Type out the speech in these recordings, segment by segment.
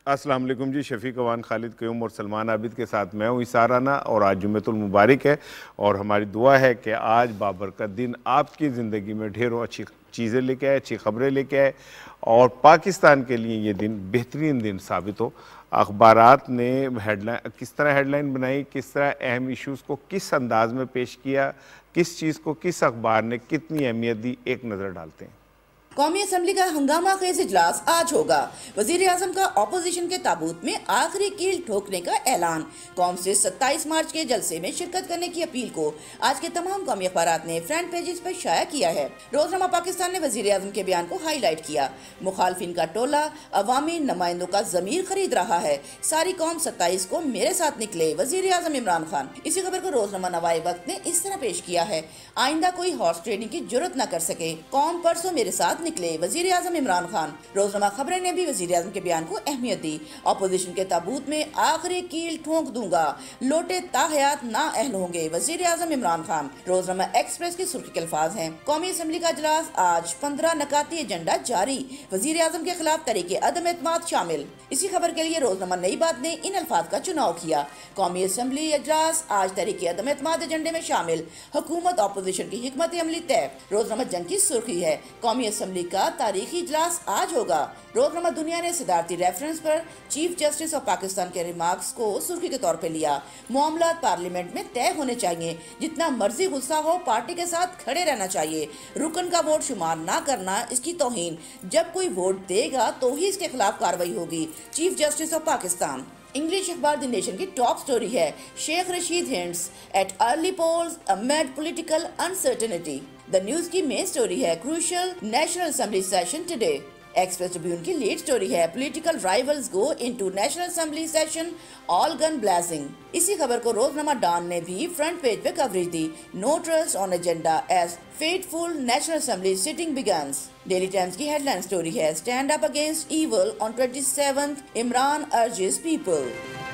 अस्सलाम वालेकुम जी। शफीक अवान, खालिद क़यूम और सलमान आबिद के साथ मैं हूँ इसाराना, और आज जुम्मतुल मुबारक है और हमारी दुआ है कि आज बाबरकत दिन आपकी ज़िंदगी में ढेरों अच्छी चीज़ें लेके आए, अच्छी ख़बरें लेके आए और पाकिस्तान के लिए ये दिन बेहतरीन दिन साबित हो। अखबारात ने हेडलाइन किस तरह हेडलाइन बनाई, किस तरह अहम इश्यूज़ को किस अंदाज में पेश किया, किस चीज़ को किस अखबार ने कितनी अहमियत दी, एक नज़र डालते हैं। कौमी असम्बली का हंगामा खेज इजलास आज होगा। वजीर आजम का ऑपोजिशन के ताबूत में आखिरी कील ठोकने का ऐलान। कौम से 27 मार्च के जलसे में शिरकत करने की अपील को आज के तमाम कौमी अखबारात ने फ्रंट पेजेस पर शाया किया है। रोजनामा पाकिस्तान ने वजीर आजम के बयान को हाईलाइट किया। मुखालफिन का टोला अवामी नुमाइंदों का जमीर खरीद रहा है, सारी कौम 27 को मेरे साथ निकले, वजीर आजम इमरान खान। इसी खबर को रोजनामा नवाए वक्त ने इस तरह पेश किया है, आइंदा कोई हॉर्स ट्रेडिंग की जरूरत न कर सके, कौम परसों मेरे साथ निकले, वजीर आजम इमरान खान। रोजनामा खबरें ने भी वजीर आजम के बयान को अहमियत दी। ऑपोजिशन के ताबूत में आखिरी कील ठोंक दूंगा, लोटे ताहयात ना अहल होंगे, वजीर आजम इमरान खान। रोजनामा एक्सप्रेस की सुर्खी के अल्फाज हैं, कौमी असम्बली का इजलास आज, 15 नकाती एजेंडा जारी, वजीर आजम के खिलाफ तरीके अदम एतमाद शामिल। इसी खबर के लिए रोजनामा नई बात ने इन अल्फाज का चुनाव किया। कौमी असम्बली इजलास आज तरीके अदम एतमाद एजेंडे में शामिल, हुकूमत ऑपोजिशन की हिकमत अमली तय। रोजनामा जंग की सुर्खी है, कौमी असम्बली का तारीखी इजलास आज होगा। रोजनामा दुनिया ने सदारती रेफरेंस पर चीफ जस्टिस ऑफ पाकिस्तान के रिमार्क्स को सुर्खी के तौर पे लिया। मामला पार्लियामेंट में तय होने चाहिए, जितना मर्जी गुस्सा हो पार्टी के साथ खड़े रहना चाहिए, रुकन का वोट शुमार ना करना इसकी तौहीन, जब कोई वोट देगा तो ही इसके खिलाफ कार्रवाई होगी, chief justice of Pakistan. English अखबार द नेशन की टॉप स्टोरी है, Sheikh Rashid hints at early polls amid political uncertainty. The News की मेन स्टोरी है, crucial national assembly session today. Express Tribune की लीड स्टोरी है, political rivals go into national assembly session, all gun blasting. इसी खबर को रोजनामा Dawn ने भी फ्रंट पेज पे कवरेज दी। No trust on agenda as fateful national assembly sitting begins. Daily Times की हेडलाइन स्टोरी है, stand up against evil on 27th, Imran urges people.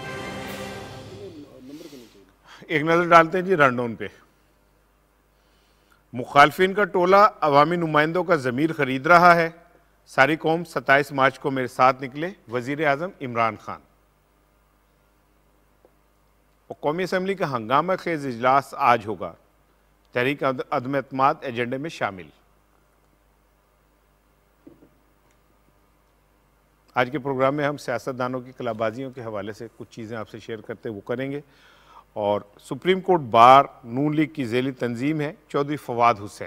एक नज़र डालते हैं जी रनडाउन पे। मुखालफिन का टोला अवामी नुमाइंदों का ज़मीर खरीद रहा है, सारी कौम 27 मार्च को मेरे साथ निकले, वजीर आजम इमरान खान। और कौमी असम्बली का हंगामा खेज इजलास आज होगा, तहरीक अदम एतमाद एजेंडे में शामिल। आज के प्रोग्राम में हम सियासतदानों की कलाबाजियों के हवाले से कुछ चीज़ें आपसे शेयर करते वो करेंगे। और supreme court bar Noon League की ज़ेली तंजीम है चौधरी फवाद हुसैन।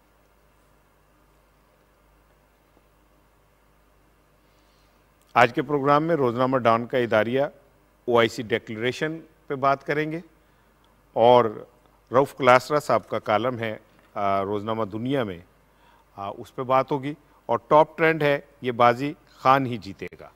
आज के प्रोग्राम में रोजनामा डॉन का इदारिया OIC डिक्लेरेशन पे बात करेंगे और रऊफ क्लासरा साहब का कालम है रोजनामा दुनिया में, उस पर बात होगी। और टॉप ट्रेंड है, ये बाजी खान ही जीतेगा।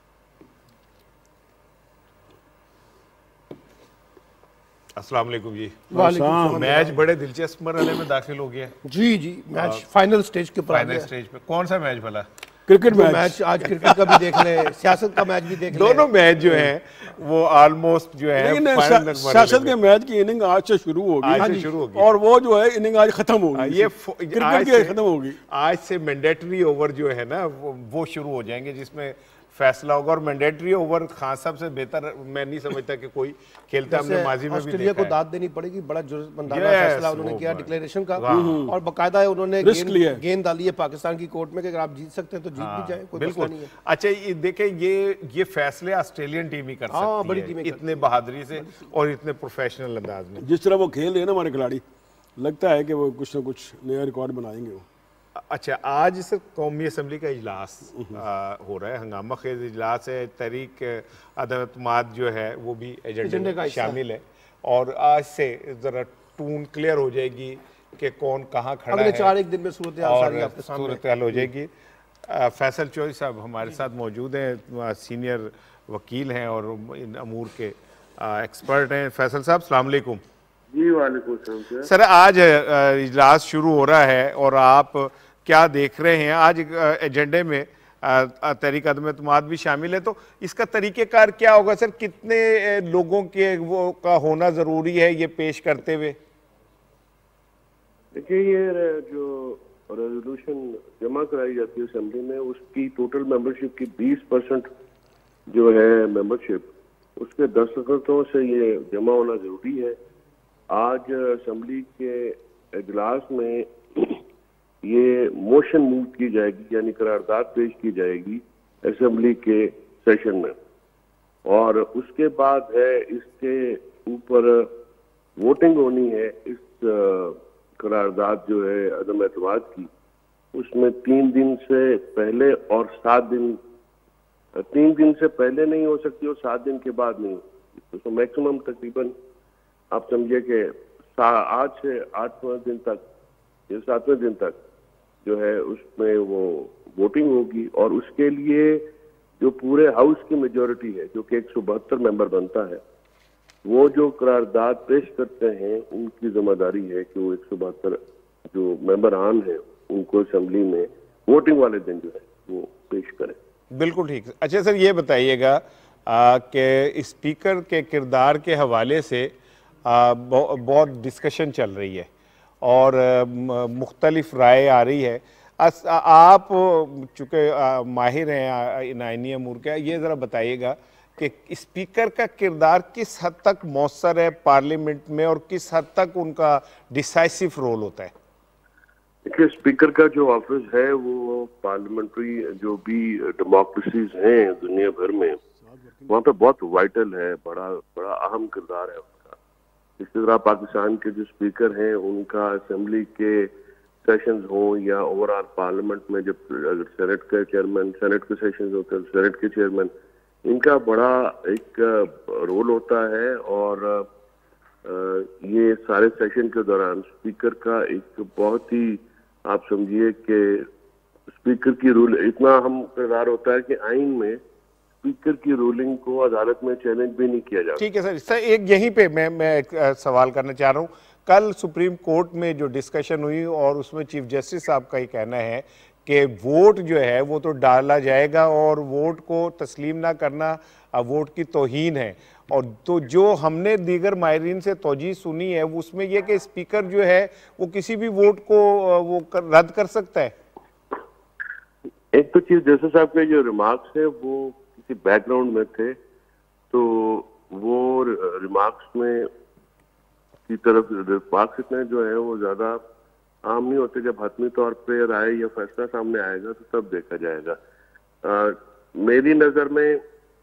अस्सलाम वालेकुम जी। मैच बड़े दिलचस्प मरहले में दाखिल हो गया जी जी, मैच फाइनल स्टेज के ऊपर, फाइनल स्टेज पे। कौन सा मैच भला? Cricket match. आज क्रिकेट का भी देख ले, सियासत का मैच भी देख ले। दोनों मैच जो हैं वो ऑलमोस्ट जो है सियासत के मैच की इनिंग आज से शुरू होगी, और वो जो है इनिंग आज खत्म होगी, ये क्रिकेट की खत्म होगी। आज से मैंडेटरी ओवर जो है ना वो शुरू हो जाएंगे, जिसमें फैसला होगा। और मैंडेटरी ओवर खान साहब से बेहतर मैं नहीं समझता कि कोई खेलता। हमने माजी में भी ऑस्ट्रेलिया को दाद देनी पड़ेगी, बड़ा जरूरतमंदाना फैसला उन्होंने किया डिक्लेरेशन का, और बाकायदा उन्होंने गेंद डाली है पाकिस्तान की कोर्ट में कि अगर आप जीत सकते हैं तो जीत भी जाए, कोई मसला नहीं है। अच्छा, ये देखें, ये फैसले ऑस्ट्रेलियन टीम ही कर सकती है, इतने बहादुरी से और इतने प्रोफेशनल अंदाज में। जिस तरह वो खेल रहे हैं ना हमारे खिलाड़ी, लगता है कि वो कुछ ना कुछ नया रिकॉर्ड बनाएंगे वो। अच्छा, आज सर कौमी असम्बली का इजलास हो रहा है, हंगामा खेज इजलास है। तहरीक अदम एतमाद जो है वो भी एजेंडे का शामिल है, और आज से ज़रा टून क्लियर हो जाएगी कि कौन कहाँ खड़ा है। 4 दिन में सूरत हाल हो जाएगी। फैसल चौधरी साहब हमारे साथ मौजूद हैं, सीनियर वकील हैं और इन अमूर के एक्सपर्ट हैं। फैसल साहब अस्सलाम वालेकुम। जी वालेकुम सलाम सर। आज इजलास शुरू हो रहा है और आप क्या देख रहे हैं? आज एजेंडे में तहरीक अदम एतमाद भी शामिल है, तो इसका तरीक़ेकार क्या होगा सर? कितने लोगों के वो का होना ज़रूरी है ये पेश करते हुए? देखिए, ये जो रेजोल्यूशन जमा कराई जाती है असेंबली में, उसकी टोटल मेंबरशिप की 20% जो है मेंबरशिप, उसके दस्तखतों से ये जमा होना जरूरी है। आज असेंबली के इजलास में ये मोशन मूव की जाएगी, यानी करारदाद पेश की जाएगी असेंबली के सेशन में, और उसके बाद है इसके ऊपर वोटिंग होनी है। इस करारदाद जो है अदम एतमाद की, उसमें 3 दिन से पहले और 7 दिन, 3 दिन से पहले नहीं हो सकती और 7 दिन के बाद नहीं हो सकती। तो मैक्सिमम तकरीबन आप समझिए कि आज से 8वें दिन तक या 7वें दिन तक जो है उसमें वो वोटिंग होगी, और उसके लिए जो पूरे हाउस की मेजोरिटी है, जो कि 172 मेंबर बनता है, वो जो करारदाद पेश करते हैं उनकी जिम्मेदारी है कि वो 172 जो मेंबर आन है उनको असेंबली में वोटिंग वाले दिन जो है वो पेश करें। बिल्कुल ठीक। अच्छा सर, ये बताइएगा कि स्पीकर के किरदार के हवाले से बहुत डिस्कशन चल रही है और मुख्तलिफ राय आ रही है। आप चूँकि माहिर हैं इन आईनी अमूर के, ये ज़रा बताइएगा कि स्पीकर का किरदार किस हद तक मौसर है पार्लियामेंट में और किस हद तक उनका डिसाइसिव रोल होता है? देखिए, स्पीकर का जो ऑफिस है वो पार्लियामेंट्री जो भी डेमोक्रेसीज हैं दुनिया भर में, वहाँ पे बहुत वाइटल है, बड़ा अहम किरदार है उसका। इसी तरह पाकिस्तान के जो स्पीकर हैं उनका असेंबली के सेशंस हों या ओवरऑल पार्लियामेंट में जब अगर सेनेट के चेयरमैन, सेनेट के सेशंस होते हैं, सेनेट के चेयरमैन, इनका बड़ा एक रोल होता है। और ये सारे सेशन के दौरान स्पीकर का एक बहुत ही, आप समझिए कि स्पीकर की रूल इतना अहम किरदार होता है कि आइन में स्पीकर की रूलिंग को अदालत में चैलेंज भी नहीं किया जाता। ठीक है सर, एक यहीं पे मैं एक सवाल करना चाह रहा हूँ। कल सुप्रीम कोर्ट में जो डिस्कशन हुई और उसमें चीफ जस्टिस साहब का ही कहना है कि वोट जो है वो तो डाला जाएगा और वोट को तस्लीम ना करना वोट की तौहीन है। और तो जो हमने दीगर माहिरीन से तौजीह सुनी है उसमें यह कि स्पीकर जो है वो किसी भी वोट को रद्द कर सकता है। एक तो चीफ जस्टिस साहब के जो रिमार्क्स है वो किसी बैकग्राउंड में थे, तो वो रिमार्क्स में की तरफ रिमार्क्स इतने जो है वो ज्यादा आम नहीं होते। जब हतमी तौर पे राय या फैसला सामने आएगा तो तब देखा जाएगा। मेरी नजर में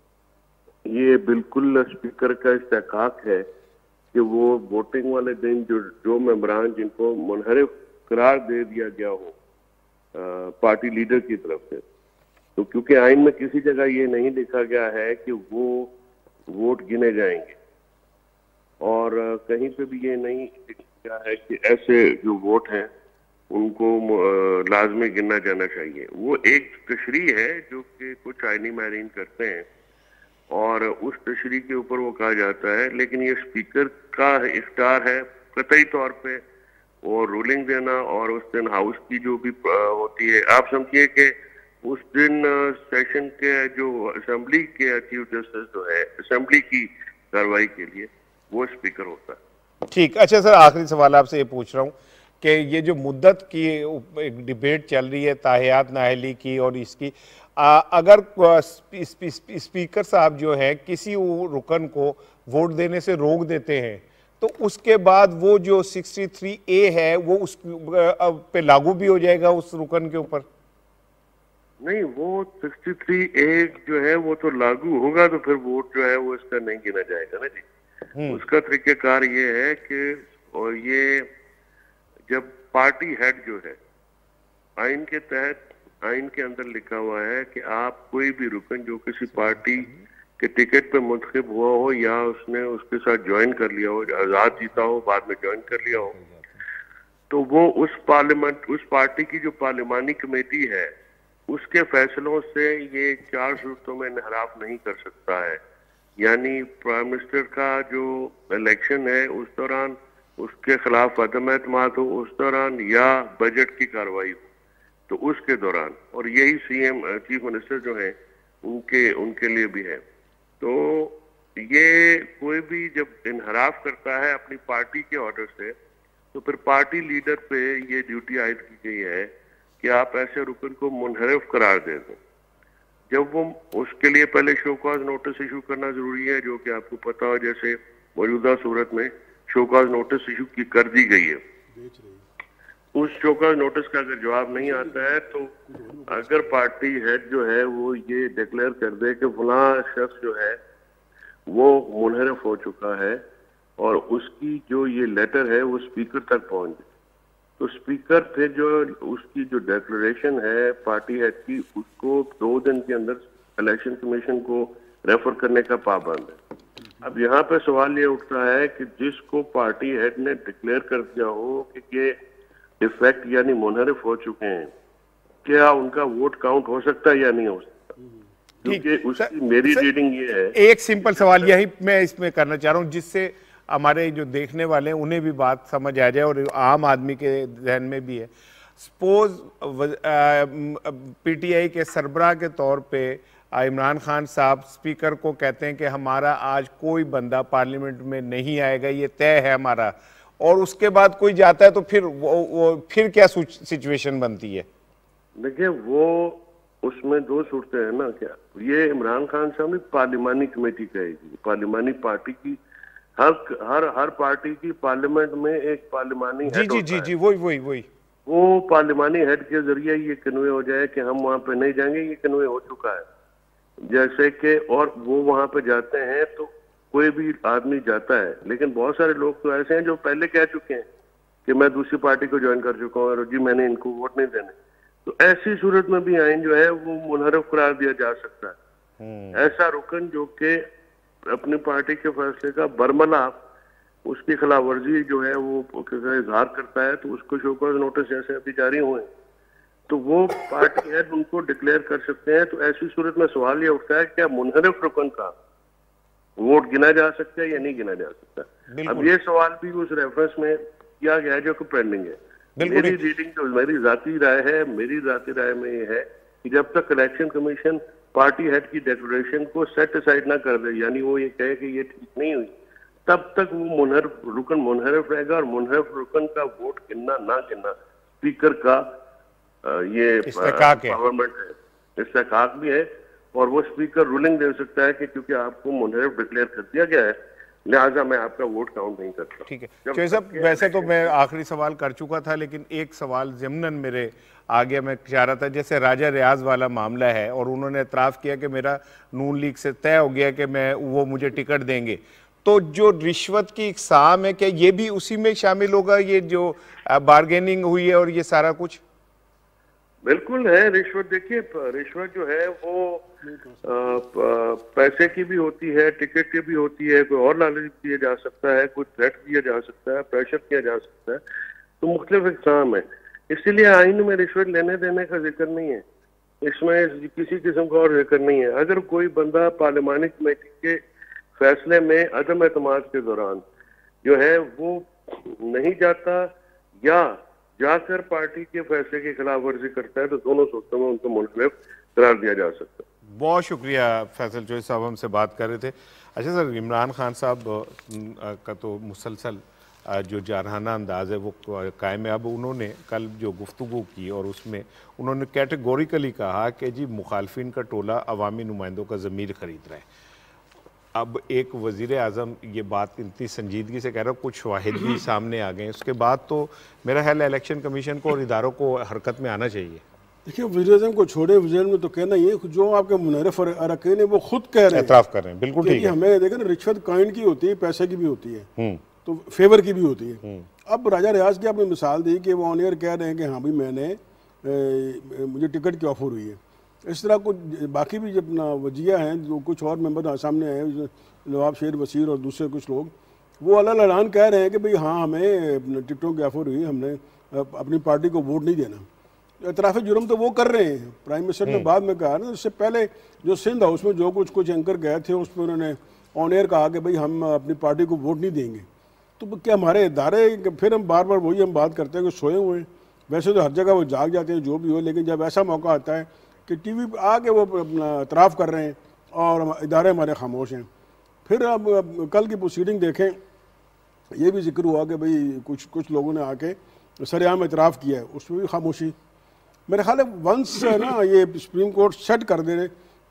ये बिल्कुल स्पीकर का इस्तेहकाक है कि वो वोटिंग वाले दिन जो मेंबरान जिनको मुनहरिफ करार दे दिया गया हो पार्टी लीडर की तरफ से, तो क्योंकि आइन में किसी जगह ये नहीं लिखा गया है कि वो वोट गिने जाएंगे और कहीं पे भी ये नहीं लिखा गया है कि ऐसे जो वोट हैं उनको लाजमी गिना जाना चाहिए। वो एक तशरीह है जो कि कुछ आइनी माहिरीन करते हैं और उस तशरीह के ऊपर वो कहा जाता है, लेकिन ये स्पीकर का इख्तियार है कतई तौर पे और रूलिंग देना। और उस दिन हाउस की जो भी होती है, आप समझिए कि उस दिन सेशन के जो असेंबली के चीफ जस्टिस जो है असेंबली की कार्रवाई के लिए वो स्पीकर होता है। ठीक। अच्छा सर, आखिरी सवाल आपसे ये पूछ रहा हूँ कि ये जो मुद्दत की एक डिबेट चल रही है ताहियात नाहली की और इसकी, अगर स्पीकर साहब जो है किसी रुकन को वोट देने से रोक देते हैं तो उसके बाद वो जो 63A है वो उस पे लागू भी हो जाएगा उस रुकन के ऊपर? नहीं, वो 63A जो है वो तो लागू होगा तो फिर वोट जो है वो इसका नहीं गिना जाएगा ना जी। उसका तरीकेकार ये है कि और ये जब पार्टी हेड जो है आइन के तहत, आइन के अंदर लिखा हुआ है कि आप कोई भी रुकन जो किसी पार्टी के टिकट पे मुंतखब हुआ हो या उसने उसके साथ ज्वाइन कर लिया हो, आजाद जीता हो बाद में ज्वाइन कर लिया हो, तो वो उस पार्टी की जो पार्लिमानी कमेटी है उसके फैसलों से ये 4 सूरतों में इनहराफ नहीं कर सकता है। यानी प्राइम मिनिस्टर का जो इलेक्शन है उस दौरान उसके खिलाफ अदम एतमाद हो उस दौरान, या बजट की कार्रवाई हो तो उसके दौरान, और यही सीएम चीफ मिनिस्टर जो है उनके लिए भी है। तो ये कोई भी जब इनहराफ करता है अपनी पार्टी के ऑर्डर से तो फिर पार्टी लीडर पे ये ड्यूटी आयद की गई है कि आप ऐसे रुकन को मुनहरिफ करार दे दें। जब वो उसके लिए पहले शो कॉज नोटिस इशू करना जरूरी है, जो कि आपको पता हो जैसे मौजूदा सूरत में शो कॉज नोटिस इशू की कर दी गई है। उस शो कॉज नोटिस का अगर जवाब नहीं आता है तो अगर पार्टी हेड जो है वो ये डिक्लेयर कर दे कि फलां शख्स जो है वो मुनहरफ हो चुका है और उसकी जो ये लेटर है वो स्पीकर तक पहुंच गई, तो स्पीकर फिर जो उसकी जो डिक्लेरेशन है पार्टी हेड की उसको 2 दिन के अंदर इलेक्शन कमीशन को रेफर करने का पाबंद है। अब यहाँ पे सवाल ये उठता है कि जिसको पार्टी हेड ने डिक्लेयर कर दिया हो कि ये डिफेक्ट यानी मुनहरिफ हो चुके हैं, क्या उनका वोट काउंट हो सकता है या नहीं हो सकता? क्योंकि उसकी मेरी रीडिंग ये है। एक सिंपल सवाल यही मैं इसमें करना चाह रहा हूँ जिससे हमारे जो देखने वाले हैं उन्हें भी बात समझ आ जाए और आम आदमी के जहन में भी है। सपोज पीटीआई के सरबराह के तौर पे इमरान खान साहब स्पीकर को कहते हैं कि हमारा आज कोई बंदा पार्लियामेंट में नहीं आएगा, ये तय है हमारा, और उसके बाद कोई जाता है तो फिर वो फिर क्या सिचुएशन बनती है? देखिए वो उसमें 2 सूरतें हैं ना, क्या ये इमरान खान साहब ने पार्लिमानी कमेटी कहेगी, पार्लिमानी पार्टी की हर पार्टी की पार्लियामेंट में एक पार्लिमानी हेड होता है। जी वही वो पार्लिमानी हेड के जरिए ये कन्वे हो जाए कि हम वहां पे नहीं जाएंगे, ये कन्वे हो चुका है। जैसे कि और वो वहां पे जाते हैं तो कोई भी आदमी जाता है, लेकिन बहुत सारे लोग तो ऐसे हैं जो पहले कह चुके हैं कि मैं दूसरी पार्टी को ज्वाइन कर चुका हूँ और जी मैंने इनको वोट नहीं देने, तो ऐसी सूरत में भी आइन जो है वो मुनहरफ करार दिया जा सकता है। ऐसा रुकन जो कि अपनी पार्टी के फैसले का बरमला उसकी खिलाफ वर्जी जो है वो इजहार करता है, तो उसको शो कॉज नोटिस जैसे अभी जारी हुए तो वो पार्टी हेड उनको डिक्लेयर कर सकते हैं। तो ऐसी सूरत में सवाल ये उठता है क्या मुनहरिफ रुकन का वोट गिना जा सकता है या नहीं गिना जा सकता? अब ये सवाल भी उस रेफरेंस में किया गया है जो कि पेंडिंग है। मेरी रीडिंग जो मेरी जाती राय में ये है कि जब तक इलेक्शन कमीशन पार्टी हेड की डिक्लेरेशन को सेट असाइड ना कर दे, यानी वो ये कहे कि ये ठीक नहीं हुई, तब तक वो रुकन मुनहरिफ रहेगा और मुनहरिफ रुकन का वोट गिनना ना गिनना स्पीकर का ये पावरमेंट है, इस्तेकाक भी है, और वो स्पीकर रूलिंग दे सकता है कि क्योंकि आपको मुनहरिफ डिक्लेयर कर दिया गया है लिहाजा मैं आपका वोट काउंट नहीं करता। ठीक है चौधरी साहब, वैसे तो मैं आखिरी सवाल कर चुका था लेकिन एक सवाल ज़िम्नन मेरे आगे मैं चाह रहा था, जैसे राजा रियाज वाला मामला है और उन्होंने एतराफ़ किया कि मेरा नून लीग से तय हो गया कि वो मुझे टिकट देंगे, तो जो रिश्वत की इकसाम है क्या ये भी उसी में शामिल होगा, ये जो बार्गेनिंग हुई है और ये सारा कुछ? बिल्कुल है रिश्वत। देखिए रिश्वत जो है वो पैसे की भी होती है, टिकट की भी होती है, कोई और लालच दिया जा सकता है, कोई थ्रेट दिया जा सकता है, प्रेशर किया जा सकता है, तो मुख्तलिफ इकसाम है। इसीलिए आइन में रिश्वत लेने देने का जिक्र नहीं है, इसमें किसी किस्म का और जिक्र नहीं है। अगर कोई बंदा पार्लिमानी कमेटी के फैसले में अदम एतमाद के दौरान जो है वो नहीं जाता या जाकर पार्टी के फैसले की खिलाफ वर्जी करता है, तो दोनों सूरतों में उनको मुनहरिफ करार दिया जा सकता है। बहुत शुक्रिया फैसल चौधरी साहब हमसे बात कर रहे थे। अच्छा सर, इमरान खान साहब का तो मुसलसल जो जारहाना अंदाज है वो कायम है। अब उन्होंने कल जो गुफ्तगू की और उसमें उन्होंने कैटेगोरिकली कहा कि जी मुखालफिन का टोला अवामी नुमाइंदों का ज़मीर ख़रीद रहा है। अब एक वज़ीर आज़म ये बात इतनी संजीदगी से कह रहा है, कुछ शवाहिद भी सामने आ गए, उसके बाद तो मेरा ख्याल है इलेक्शन कमीशन को और इदारों को हरकत में आना चाहिए। देखिए वज़ीर आज़म को छोड़े, वज़ीर में तो कहना ही है, जो आपके मुनहरिफ अरकान है वो खुद कह रहे हैं, एतराफ़ कर रहे हैं, बिल्कुल ठीक है। हमें देखा ना, रिश्वत काइन की होती है, पैसे की भी होती है, तो फेवर की भी होती है। अब राजा रियाज की आपने मिसाल दी कि वो ऑन एयर कह रहे हैं कि हाँ भाई मुझे टिकट की ऑफर हुई है। इस तरह कुछ बाकी भी जब अपना वजिया हैं, जो कुछ और मेंबर सामने आए, नवाब शेर वसीर और दूसरे कुछ लोग, वो अल्लाह ऐलान कह रहे हैं कि भाई हाँ हमें टिकटों की ऑफर हुई, हमने अपनी पार्टी को वोट नहीं देना। एतराफ़ जुर्म तो वो कर रहे हैं। प्राइम मिनिस्टर ने बाद में कहा ना, इससे पहले जो सिंध हाउस में जो कुछ एंकर गए थे उस पर उन्होंने ऑन एयर कहा कि भाई हम अपनी पार्टी को वोट नहीं देंगे। तो क्या हमारे इदारे, फिर हम बार बार वही हम बात करते हैं कि सोए हुए हैं। वैसे तो हर जगह वो जाग जाते हैं जो भी हो, लेकिन जब ऐसा मौका आता है कि टीवी पे आके वो अपना एतराफ़ कर रहे हैं और इदारे हमारे खामोश हैं। फिर अब कल की प्रोसीडिंग देखें, ये भी जिक्र हुआ कि भाई कुछ लोगों ने आके सरेआम एतराफ़ किया है, उसमें भी खामोशी। मेरे ख्याल है वंस ना ये सुप्रीम कोर्ट सेट कर दे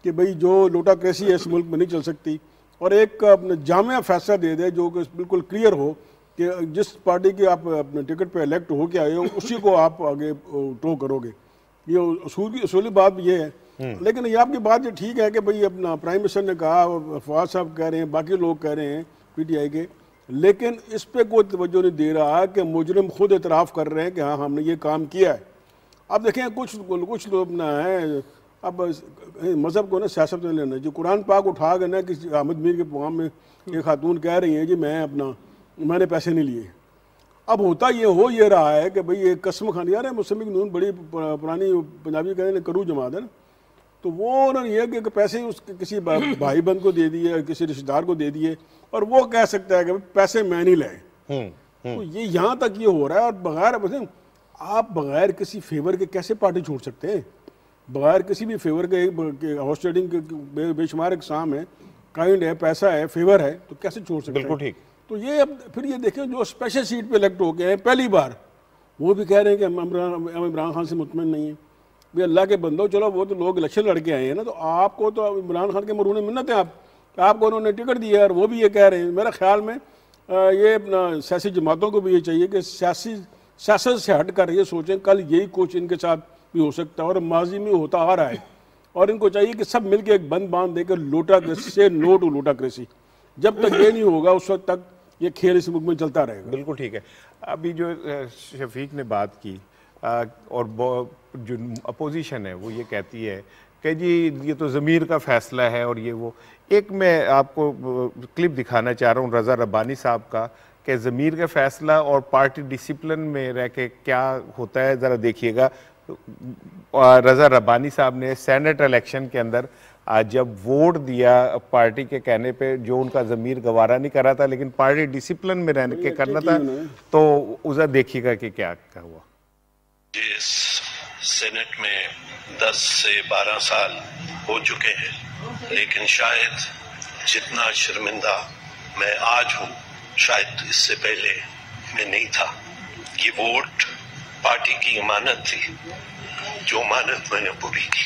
कि भाई जो लोटाक्रेसी है इस मुल्क में नहीं चल सकती, और एक अपना जामिया फैसला दे दे जो कि बिल्कुल क्लियर हो कि जिस पार्टी के आप अपने टिकट पे इलेक्ट हो के आए हो उसी को आप आगे टो करोगे। ये उसूली बात ये है। लेकिन ये आपकी बात ये ठीक है कि भाई अपना प्राइम मिनिस्टर ने कहा, फवाद साहब कह रहे हैं, बाकी लोग कह रहे हैं PTI के, लेकिन इस पे कोई तवज्जो नहीं दे रहा कि मुजरिम खुद एतराफ़ कर रहे हैं कि हाँ हमने ये काम किया है। अब देखें कुछ लोग ना है, अब मज़हब को ना सियासत में लेना, जो कुरान पाक उठा कर ना किसी अहमद मीर के प्रोग्राम में एक खातून कह रही हैं जी मैंने पैसे नहीं लिए। अब होता ये रहा है कि भाई एक कसम खानी, यार मुस्लिम लीग नून बड़ी पुरानी पंजाबी कहते हैं करू जमात है ना, तो वो उन्होंने ये कि पैसे उसके किसी भाई बंद को दे दिए, किसी रिश्तेदार को दे दिए, और वो कह सकता है कि पैसे मैं नहीं लाए। तो ये यहाँ तक ये हो रहा है। और आप बगैर किसी फेवर के कैसे पार्टी छोड़ सकते हैं? बगैर किसी भी फेवर के हॉर्स ट्रेडिंग के बेशुमार इकसाम है, काइंड है, पैसा है, फेवर है, तो कैसे छोड़ सकते हैं? बिल्कुल ठीक। तो ये अब फिर ये देखें जो स्पेशल सीट पे इलेक्ट हो गए हैं पहली बार, वो भी कह रहे हैं कि हम इमरान खान से मुतमईन नहीं है। भाई अल्लाह के बंदो, चलो वो तो लोग इलेक्शन लड़के आए हैं ना, तो आपको तो इमरान खान के मरून मिन्नत है आपको उन्होंने टिकट दिया, और वो भी ये कह रहे हैं। मेरा ख्याल में ये अपना सियासी जमातों को भी ये चाहिए कि सियासत से हट कर ये सोचें कल यही कुछ इनके साथ भी हो सकता है, और माजी में होता आ रहा है, और इनको चाहिए कि सब मिलकर एक बंद बांध देकर लोटाक्रेसी से नो टू लोटाक्रेसी। जब तक ये नहीं होगा उस वक्त तक ये खेल इस मुल्क में चलता रहेगा। बिल्कुल ठीक है। अभी जो शफीक ने बात की और जो अपोजिशन है वो ये कहती है कि जी ये तो ज़मीर का फ़ैसला है, और ये वो एक मैं आपको क्लिप दिखाना चाह रहा हूँ रज़ा रब्बानी साहब का कि ज़मीर का फ़ैसला और पार्टी डिसिप्लिन में रह के क्या होता है, ज़रा देखिएगा। रज़ा रब्बानी साहब ने सेनेट इलेक्शन के अंदर आज जब वोट दिया पार्टी के कहने पे, जो उनका ज़मीर गवारा नहीं कर रहा था लेकिन पार्टी डिसिप्लिन में रहने के करना था, तो उधर देखिएगा कि क्या हुआ। इस सेनेट में 10 से 12 साल हो चुके हैं, लेकिन शायद जितना शर्मिंदा मैं आज हूँ शायद इससे पहले मैं नहीं था। ये वोट पार्टी की अमानत थी, जो अमानत मैंने पूरी की।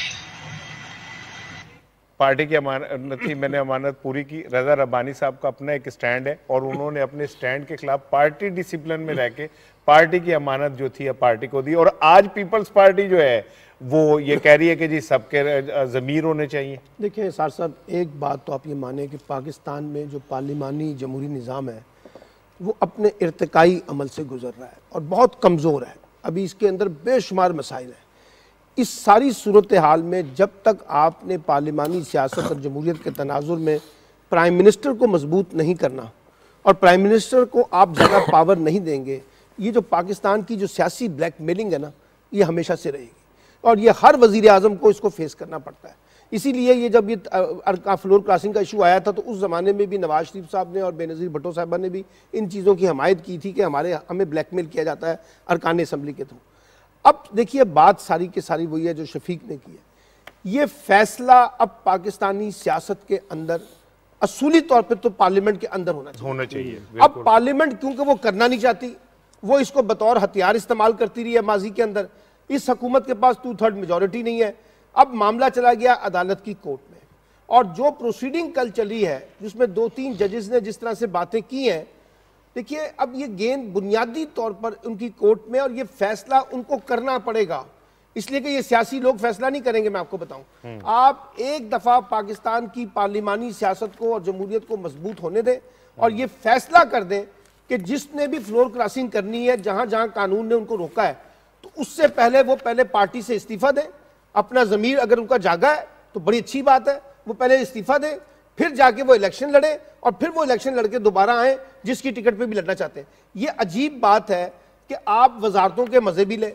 पार्टी की अमानत थी, मैंने अमानत पूरी की। रज़ा रब्बानी साहब का अपना एक स्टैंड है, और उन्होंने अपने स्टैंड के खिलाफ पार्टी डिसिप्लिन में रह के पार्टी की अमानत जो थी पार्टी को दी। और आज पीपल्स पार्टी जो है वो ये कह रही है कि जी सबके ज़मीर होने चाहिए। देखिए सार साहब, एक बात तो आप ये माने कि पाकिस्तान में जो पार्लिमानी जमहूरी निज़ाम है वो अपने इर्तिकाई अमल से गुजर रहा है और बहुत कमज़ोर है। अभी इसके अंदर बेशुमार मसाइल हैं। इस सारी सूरत हाल में जब तक आपने पार्लिमानी सियासत और जमहूरियत के तनाजुर में प्राइम मिनिस्टर को मजबूत नहीं करना और प्राइम मिनिस्टर को आप ज़्यादा पावर नहीं देंगे, ये जो पाकिस्तान की जो सियासी ब्लैकमेलिंग है ना, ये हमेशा से रहेगी, और ये हर वज़ीर आज़म को इसको फेस करना पड़ता है। इसीलिए ये जब ये फ्लोर क्रॉसिंग का इशू आया था तो उस ज़माने में भी नवाज शरीफ साहब ने और बेनज़ीर भुट्टो साहबा ने भी इन चीज़ों की हमायत की थी कि हमें ब्लैकमेल किया जाता है अरकान असम्बली के थ्रू। अब देखिए बात सारी की सारी वही है जो शफीक ने की है। ये फैसला अब पाकिस्तानी सियासत के अंदर असूली तौर पे तो पार्लियामेंट के अंदर होना चाहिए। अब पार्लियामेंट क्योंकि वो करना नहीं चाहती, वो इसको बतौर हथियार इस्तेमाल करती रही है माजी के अंदर। इस हुकूमत के पास 2/3 मेजॉरिटी नहीं है। अब मामला चला गया अदालत की कोर्ट में, और जो प्रोसीडिंग कल चली है जिसमें 2-3 जजेस ने जिस तरह से बातें की हैं, देखिए अब ये गेंद बुनियादी तौर पर उनकी कोर्ट में, और ये फैसला उनको करना पड़ेगा, इसलिए कि ये सियासी लोग फैसला नहीं करेंगे। मैं आपको बताऊं, आप एक दफा पाकिस्तान की पार्लिमानी सियासत को और जमहूरियत को मजबूत होने दें और ये फैसला कर दें कि जिसने भी फ्लोर क्रॉसिंग करनी है, जहां जहां कानून ने उनको रोका है, तो उससे पहले वो पहले पार्टी से इस्तीफा दें। अपना जमीर अगर उनका जागा है तो बड़ी अच्छी बात है, वो पहले इस्तीफा दें, फिर जाके वो इलेक्शन लड़े, और फिर वो इलेक्शन लड़के दोबारा आए जिसकी टिकट पे भी लड़ना चाहते हैं। ये अजीब बात है कि आप वजारतों के मजे भी लें,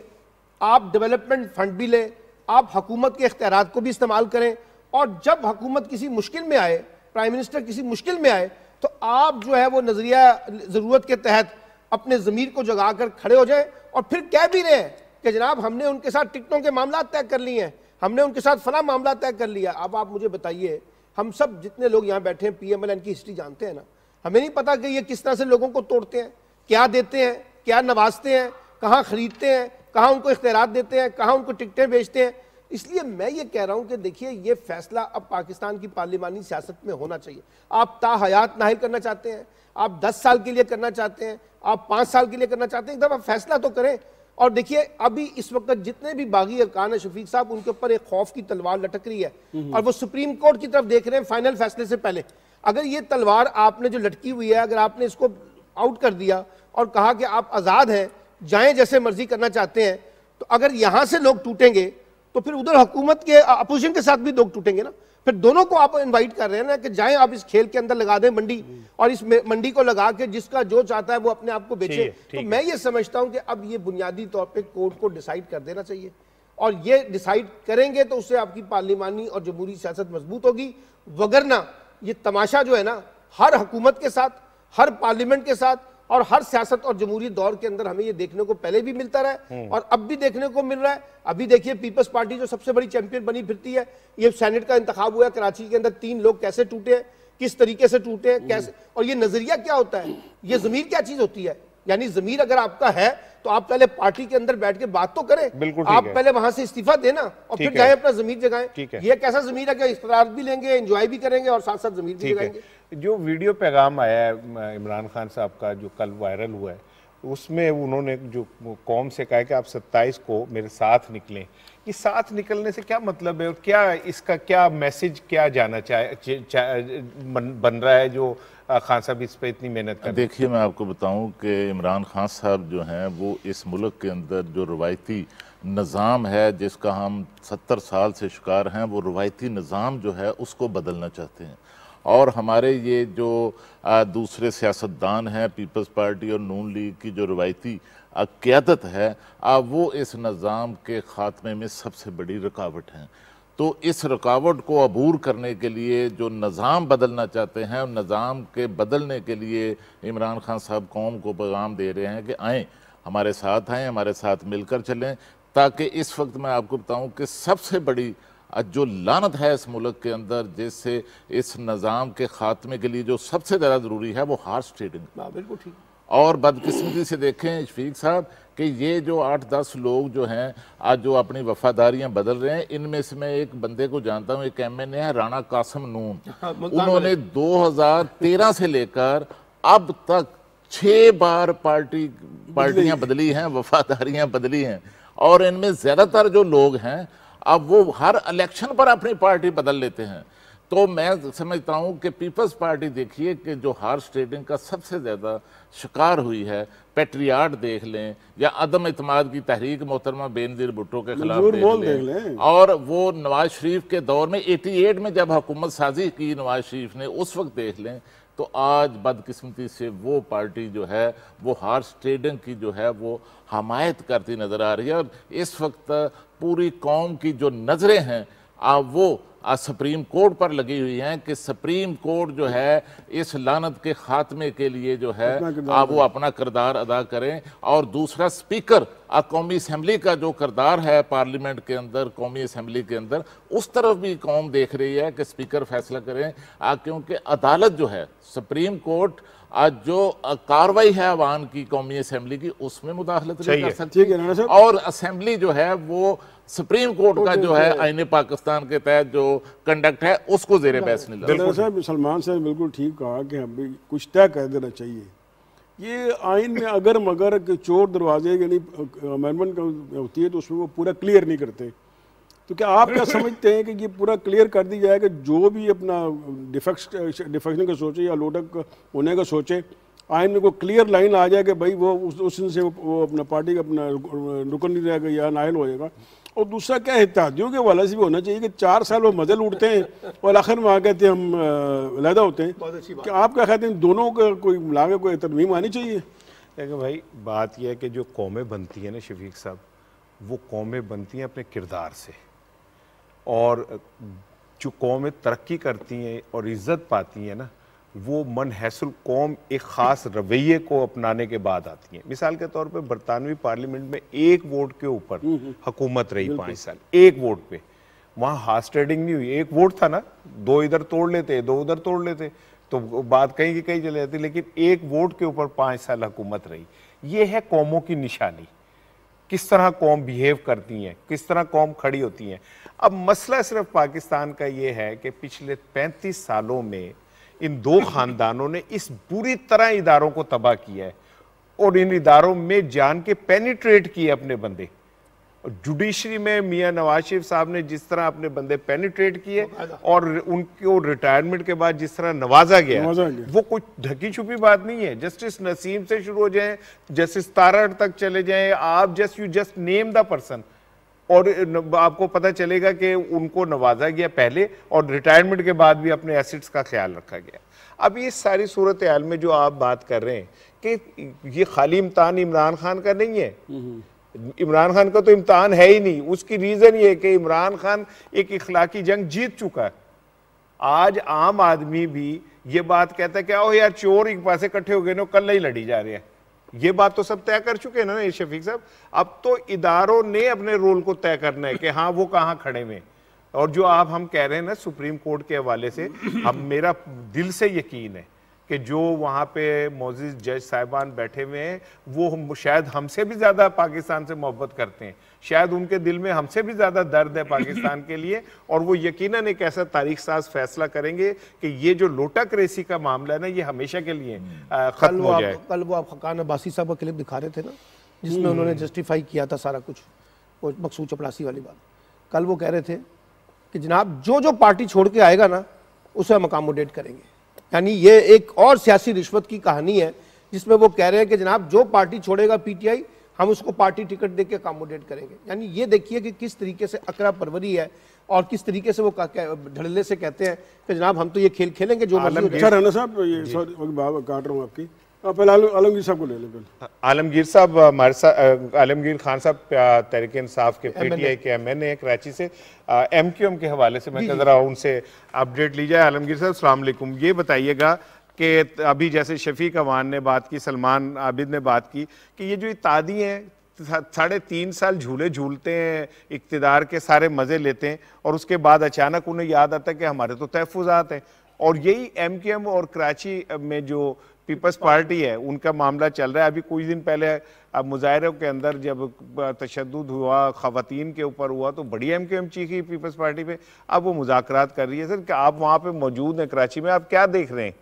आप डेवलपमेंट फंड भी लें, आप हुकूमत के इख्तियारात को भी इस्तेमाल करें, और जब हुकूमत किसी मुश्किल में आए, प्राइम मिनिस्टर किसी मुश्किल में आए, तो आप जो है वो नजरिया ज़रूरत के तहत अपने ज़मीर को जगा कर खड़े हो जाएं, और फिर कह भी रहे हैं कि जनाब हमने उनके साथ टिकटों के मामला तय कर लिए हैं, हमने उनके साथ फला मामला तय कर लिया। अब आप मुझे बताइए, हम सब जितने लोग यहाँ बैठे हैं PMLN की हिस्ट्री जानते हैं ना, हमें नहीं पता कि ये किस तरह से लोगों को तोड़ते हैं, क्या देते हैं, क्या नवाजते हैं, कहाँ खरीदते हैं, कहाँ उनको इख्तियारात देते हैं, कहाँ उनको टिकटें बेचते हैं। इसलिए मैं ये कह रहा हूं कि देखिए ये फैसला अब पाकिस्तान की पार्लिमानी सियासत में होना चाहिए। आप ताहयात नाहिल करना चाहते हैं, आप 10 साल के लिए करना चाहते हैं, आप 5 साल के लिए करना चाहते हैं, एकदम आप फैसला तो करें। और देखिए अभी इस वक्त जितने भी बागी अरकान है शफीक साहब, उनके ऊपर एक खौफ की तलवार लटक रही है और वो सुप्रीम कोर्ट की तरफ देख रहे हैं फाइनल फैसले से पहले। अगर ये तलवार आपने जो लटकी हुई है, अगर आपने इसको आउट कर दिया और कहा कि आप आज़ाद हैं, जाएं जैसे मर्जी करना चाहते हैं, तो अगर यहां से लोग टूटेंगे तो फिर उधर हुकूमत के अपोजिशन के साथ भी लोग टूटेंगे ना। फिर दोनों को आप इनवाइट कर रहे हैं ना कि जाएं आप इस खेल के अंदर लगा दें मंडी, और इस मंडी को लगा के जिसका जो चाहता है वो अपने आप को बेचे। तो मैं ये समझता हूं कि अब ये बुनियादी तौर पे कोर्ट को डिसाइड कर देना चाहिए, और ये डिसाइड करेंगे तो उससे आपकी पार्लिमानी और जमहूरी सियासत मजबूत होगी। वगरना ये तमाशा जो है ना, हर हुकूमत के साथ, हर पार्लियामेंट के साथ और हर सियासत और जमहूरी दौर के अंदर हमें ये देखने को पहले भी मिलता रहा है और अब भी देखने को मिल रहा है। अभी देखिए पीपल्स पार्टी जो सबसे बड़ी चैंपियन बनी फिरती है, ये सेनेट का इंतखाब हुआ है कराची के अंदर, 3 लोग कैसे टूटे हैं, किस तरीके से टूटे हैं, कैसे, और ये नजरिया क्या होता है, ये जमीर क्या चीज होती है। यानी जमीर अगर आपका है तो आप पहले पार्टी के अंदर बैठ के बात तो करें, आप पहले वहां से इस्तीफा देना और फिर जाए अपना जमीर जगाएं। ये कैसा जमीर है कि इफ्तार भी लेंगे, एंजॉय भी करेंगे और साथ साथ जमीर भी जगाएंगे। जो वीडियो पैगाम आया है इमरान खान साहब का जो कल वायरल हुआ है, उसमें उन्होंने जो कौम से कहा कि आप 27 को मेरे साथ निकलें। ये साथ निकलने से क्या मतलब है और क्या इसका क्या मैसेज क्या जाना बन रहा है जो खान साहब इस पे इतनी मेहनत कर? देखिए मैं आपको बताऊं कि इमरान खान साहब जो हैं वो इस मुल्क के अंदर जो रवायती निज़ाम है जिसका हम 70 साल से शिकार हैं, वो रवायती निज़ाम जो है उसको बदलना चाहते हैं। और हमारे ये जो दूसरे सियासतदान हैं, पीपल्स पार्टी और नून लीग की जो रवायती क़यादत है, वो इस निज़ाम के ख़ात्मे में सबसे बड़ी रुकावट हैं। तो इस रुकावट को अबूर करने के लिए जो निज़ाम बदलना चाहते हैं, निज़ाम के बदलने के लिए इमरान खान साहब कौम को पैगाम दे रहे हैं कि आएँ, हमारे साथ आएँ, हमारे साथ मिलकर चलें, ताकि इस वक्त मैं आपको बताऊं कि सबसे बड़ी जो लानत है इस मुल्क के अंदर, जिससे इस निज़ाम के ख़ात्मे के लिए जो सबसे ज़्यादा ज़रूरी है वो हार्स ट्रेडिंग। बिल्कुल ठीक। और बदकिस्मती से देखें शफीक साहब कि ये जो 8-10 लोग जो हैं आज जो अपनी वफादारियां बदल रहे हैं, इनमें से मैं एक बंदे को जानता हूं, एक MNA है राणा कासिम नून। उन्होंने 2013 से लेकर अब तक 6 बार पार्टियां बदली हैं, वफादारियां बदली हैं, और इनमें ज़्यादातर जो लोग हैं अब वो हर इलेक्शन पर अपनी पार्टी बदल लेते हैं। तो मैं समझता हूँ कि पीपल्स पार्टी देखिए कि जो हार्स ट्रेडिंग का सबसे ज़्यादा शिकार हुई है, पेट्रियाट देख लें या अदम इत्माद की तहरीक मोहतरमा बेनज़ीर भुट्टो के खिलाफ देख लें, और वो नवाज शरीफ के दौर में 88 में जब हुकूमत साजी की नवाज शरीफ ने, उस वक्त देख लें, तो आज बदकिस्मती से वो पार्टी जो है वो हार्स ट्रेडिंग की जो है वो हमायत करती नज़र आ रही है। और इस वक्त पूरी कौम की जो नज़रें हैं वो सुप्रीम कोर्ट पर लगी हुई हैं कि सुप्रीम कोर्ट जो है इस लानत के खात्मे के लिए जो है वो अपना किरदार अदा करें। और दूसरा, स्पीकर कौमी असम्बली का जो किरदार है पार्लियामेंट के अंदर, कौमी असम्बली के अंदर, उस तरफ भी कौम देख रही है कि स्पीकर फैसला करें, क्योंकि अदालत जो है सुप्रीम कोर्ट आज जो कार्रवाई है अवान की कौमी असम्बली की, उसमें मुदाखलत नहीं कर सकती है। और असम्बली जो है वो सुप्रीम कोर्ट का जो है आईने पाकिस्तान के तहत जो कंडक्ट है उसको ज़ेरे बहस नहीं लगता। साहब सलमान साहब बिल्कुल ठीक कहा कि हमें कुछ तय कर देना चाहिए। ये आइन में अगर मगर चोर दरवाजे यानी अमेंडमेंट होती है तो उसमें वो पूरा क्लियर नहीं करते। तो क्या आप क्या समझते हैं कि ये पूरा क्लियर कर दी जाए कि जो भी अपना डिफेक्शन का सोचे या लोटक होने का सोचे, आइन में कोई क्लियर लाइन आ जाए कि भाई वो उस दिन से वो अपना पार्टी का अपना रुकन नहीं रहेगा या नायल हो जाएगा। और दूसरा क्या है, इत्तेहादियों के वाले से भी होना चाहिए कि 4 साल वो मजल उठते हैं और आखिर में आ कहते हैं हम अलहदा होते हैं। क्या आप क्या कहते हैं, दोनों का कोई मिला के कोई तरमीम आनी चाहिए? देखिए भाई, बात यह है कि जो कौमें बनती हैं ना शफीक साहब, वो कौमें बनती हैं अपने किरदार से, और जो कौमें तरक्की करती हैं और इज़्ज़त पाती हैं ना, वो मनहसुल कौम एक ख़ास रवैये को अपनाने के बाद आती हैं। मिसाल के तौर पे बरतानवी पार्लियामेंट में 1 वोट के ऊपर हुकूमत रही 5 साल, 1 वोट पे। वहाँ हार्स ट्रेडिंग नहीं हुई, 1 वोट था ना, 2 इधर तोड़ लेते 2 उधर तोड़ लेते तो बात कहीं की कहीं चले जाती, लेकिन 1 वोट के ऊपर 5 साल हुकूमत रही। ये है कौमों की निशानी, किस तरह कौम बिहेव करती हैं, किस तरह कौम खड़ी होती हैं। अब मसला सिर्फ पाकिस्तान का ये है कि पिछले 35 सालों में इन दो खानदानों ने इस बुरी तरह इदारों को तबाह किया है और इन इदारों में जान के पेनिट्रेट किए अपने बंदे। जुडिशरी में मियां नवाज शरीफ साहब ने जिस तरह अपने बंदे पेनिट्रेट किए और उनको रिटायरमेंट के बाद जिस तरह नवाजा गया वो कुछ ढकी छुपी बात नहीं है। जस्टिस नसीम से शुरू हो जाए, जस्टिस तारड़ तक चले जाएं, आप जस्ट नेम द पर्सन और आपको पता चलेगा कि उनको नवाजा गया पहले और रिटायरमेंट के बाद भी अपने एसेट्स का ख्याल रखा गया। अब ये सारी सूरत हाल में जो आप बात कर रहे हैं कि ये खाली इम्तान इमरान खान का नहीं है, इमरान खान का तो इम्तिहान है ही नहीं। उसकी रीजन ये है कि इमरान खान एक इखलाकी जंग जीत चुका है। आज आम आदमी भी ये बात कहता है कि ओ यार चोर एक पासे इकट्ठे हो गए ना, कल ही लड़ी जा रहे हैं। ये बात तो सब तय कर चुके हैं ना शफीक साहब। अब तो इदारों ने अपने रोल को तय करना है कि हाँ वो कहाँ खड़े में। और जो आप हम कह रहे हैं ना सुप्रीम कोर्ट के हवाले से, हम मेरा दिल से यकीन है कि जो वहाँ पे मौजूद जज साहिबान बैठे हुए हैं वो शायद हमसे भी ज़्यादा पाकिस्तान से मोहब्बत करते हैं, शायद उनके दिल में हमसे भी ज़्यादा दर्द है पाकिस्तान के लिए, और वो यकीनन एक ऐसा तारीख साज फैसला करेंगे कि ये जो लोटक रेसी का मामला है ना ये हमेशा के लिए खत्म हो जाए। कल वो आप हकान अब्बासी साहब का क्लिप दिखा रहे थे ना, जिसमें उन्होंने जस्टिफाई किया था सारा कुछ, वो मकसूद चपरासी वाली बात। कल वो कह रहे थे कि जनाब जो जो पार्टी छोड़ के आएगा ना उसे हम अकोमोडेट करेंगे। यानी ये एक और सियासी रिश्वत की कहानी है जिसमें वो कह रहे हैं कि जनाब जो पार्टी छोड़ेगा पीटीआई हम उसको पार्टी टिकट देके अकोमोडेट करेंगे। यानी ये देखिए कि किस तरीके से अकरा परवरी है और किस तरीके से वो ढड़ल्ले से कहते हैं कि जनाब हम तो ये खेल खेलेंगे जो राना साहब, ये सॉरी काट रहा हूँ आपकी, पहले आलमगीर साहब को ले लें। आलमगीर साहब हमारे साथ, आलमगीर खान साहब तहरीक इंसाफ के पीटीआई के एमएनए कराची से, एमक्यूएम के हवाले से मैं कह रहा हूँ उनसे अपडेट ली जाए। आलमगीर साहब अस्सलाम वालेकुम, ये बताइएगा कि अभी जैसे शफीक अवान ने बात की, सलमान आबिद ने बात की कि ये जो इत्यादी हैं 3.5 साल झूले झूलते हैं, इक्तिदार के सारे मज़े लेते हैं और उसके बाद अचानक उन्हें याद आता है कि हमारे तो तहफ़्फ़ुज़ात हैं। और यही एमक्यूएम और कराची में जो पीपल्स पार्टी है उनका मामला चल रहा है। अभी कुछ दिन पहले अब मुजाहरों के अंदर जब तशद्दुद हुआ, ख़वातीन के ऊपर हुआ, तो बड़ी एमक्यूएम चीखी पीपल्स पार्टी पे। अब वो मुज़ाकरात कर रही है। सर, कि आप वहाँ पे मौजूद हैं कराची में, आप क्या देख रहे हैं?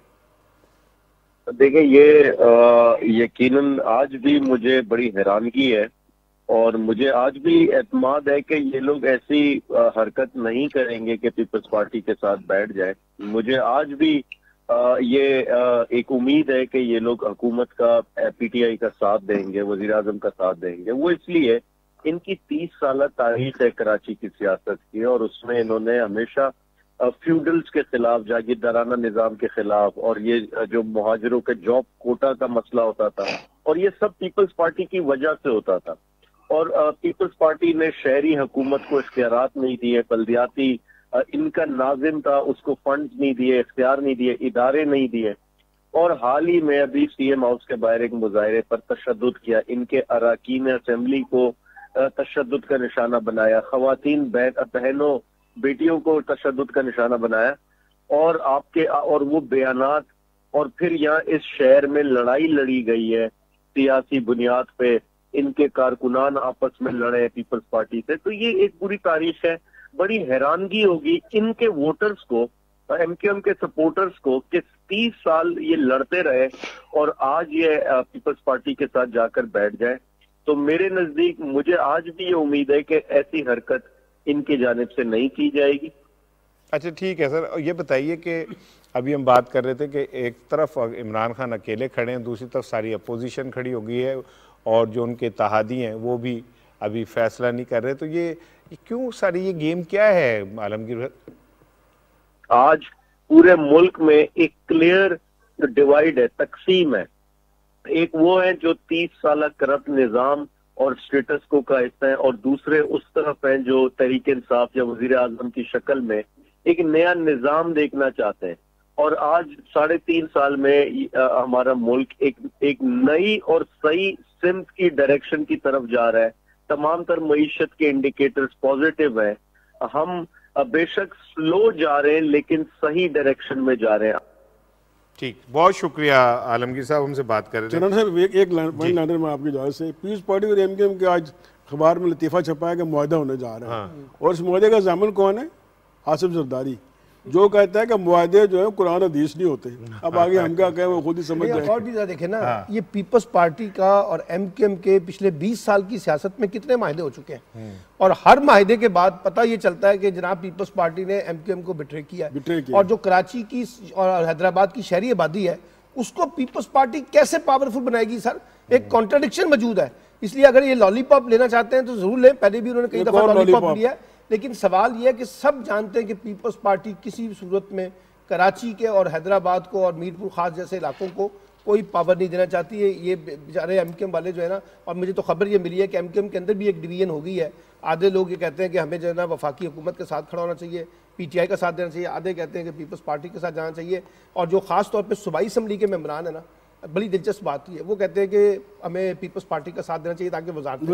देखिए, ये यकीनन आज भी मुझे बड़ी हैरानगी है और मुझे आज भी एतमाद है कि ये लोग ऐसी हरकत नहीं करेंगे कि पीपल्स पार्टी के साथ बैठ जाए। मुझे आज भी ये एक उम्मीद है कि ये लोग हुकूमत का, पीटीआई का साथ देंगे, वजीर आजम का साथ देंगे। वो इसलिए इनकी 30 साल तारीख है कराची की सियासत की और उसमें इन्होंने हमेशा फ्यूडल्स के खिलाफ, जागीरदाराना निजाम के खिलाफ, और ये जो मुहाजिरों के जॉब कोटा का मसला होता था और ये सब पीपल्स पार्टी की वजह से होता था। और पीपल्स पार्टी ने शहरी हुकूमत को इख्तियारात नहीं दिए, बल्दियाती इनका नाजिम था उसको फंड नहीं दिए, इख्तियार नहीं दिए, इदारे नहीं दिए। और हाल ही में अभी सीएम हाउस के बाहर एक मुजाहरे पर तशद्दुद किया, इनके अराकीन असेंबली को तशद्दुद का निशाना बनाया, खवातीन बहनों बेटियों को तशद्दुद का निशाना बनाया। और वो बयानात, और फिर यहाँ इस शहर में लड़ाई लड़ी गई है सियासी बुनियाद पे, इनके कारकुनान आपस में लड़े पीपल्स पार्टी से। तो ये एक बुरी तारीख है। बड़ी हैरानगी होगी इनके वोटर्स को, एमक्यूएम के सपोर्टर्स को, कि 30 साल ये लड़ते रहे और आज ये पीपल्स पार्टी के साथ जाकर बैठ जाए। तो मेरे नजदीक मुझे आज भी ये उम्मीद है कि ऐसी हरकत इनकी जानिब से नहीं की जाएगी। अच्छा, ठीक है सर। ये बताइए कि अभी हम बात कर रहे थे कि एक तरफ इमरान खान अकेले खड़े हैं, दूसरी तरफ सारी अपोजिशन खड़ी हो गई है और जो उनके इत्तेहादी हैं वो भी अभी फैसला नहीं कर रहे। तो ये क्यों सारी ये गेम क्या है आलमगीर? आज पूरे मुल्क में एक क्लियर डिवाइड है, तकसीम है। एक वो है जो 30 साल करप्ट निजाम और स्टेटस को का हिस्सा है, और दूसरे उस तरफ हैं जो तहरीक इंसाफ या वजीर आजम की शक्ल में एक नया निजाम देखना चाहते हैं। और आज 3.5 साल में हमारा मुल्क एक नई और सही सिमत की डायरेक्शन की तरफ जा रहा है। तमाम तर मईशत के इंडिकेटर्स पॉजिटिव हैं। हम बेशक स्लो जा रहे हैं लेकिन सही डायरेक्शन में जा रहे हैं। ठीक, बहुत शुक्रिया आलमगीर साहब, हमसे बात कर रहे थे। सर एक पॉइंट लाने में आपकी इजाज़त से, पीपल्स पार्टी और एमक्यूएम के आज अखबार में लतीफ़ा छपा है कि मुआहदा होने जा रहा है, और इस मुआहदे का ज़ामिन कौन है? आसिफ जरदारी, जो कहता है कि मुआहदे जो है कुरान हदीस नहीं होते। अब आगे हम क्या कहें वो खुद ही समझ जाए। और चीज़ देखें ना, ये पीपल्स पार्टी का और एमकेएम के पिछले 20 साल की सियासत में कितने माहदे हो चुके हैं, और हर माहदे के बाद पता ये चलता है कि जनाब पीपल्स पार्टी ने एमकेएम को बिट्रे किया है। और जो कराची की और हैदराबाद की शहरी आबादी है उसको पीपल्स पार्टी कैसे पावरफुल बनाएगी सर? एक कॉन्ट्रडिक्शन मौजूद है। इसलिए अगर ये लॉलीपॉप लेना चाहते हैं तो जरूर लें, पहले भी उन्होंने कई दफा लॉलीपॉप लिया है, लेकिन सवाल यह है कि सब जानते हैं कि पीपल्स पार्टी किसी भी सूरत में कराची के और हैदराबाद को और मीरपुर खास जैसे इलाकों को कोई पावर नहीं देना चाहती है। ये बेचारे एमकेएम वाले जो है ना, और मुझे तो खबर ये मिली है कि एमकेएम के अंदर भी एक डिवीजन हो गई है। आधे लोग ये कहते हैं कि हमें जो है ना वफाकी हुकूमत के साथ खड़ा होना चाहिए, पीटीआई का साथ देना चाहिए, आधे कहते हैं कि पीपल्स पार्टी के साथ जाना चाहिए। और जो खास तौर पर सूबाई असम्बली के मेम्बरान है ना, बड़ी दिलचस्प बात है, वो कहते हैं कि हमें पीपल्स पार्टी का साथ देना चाहिए ताकि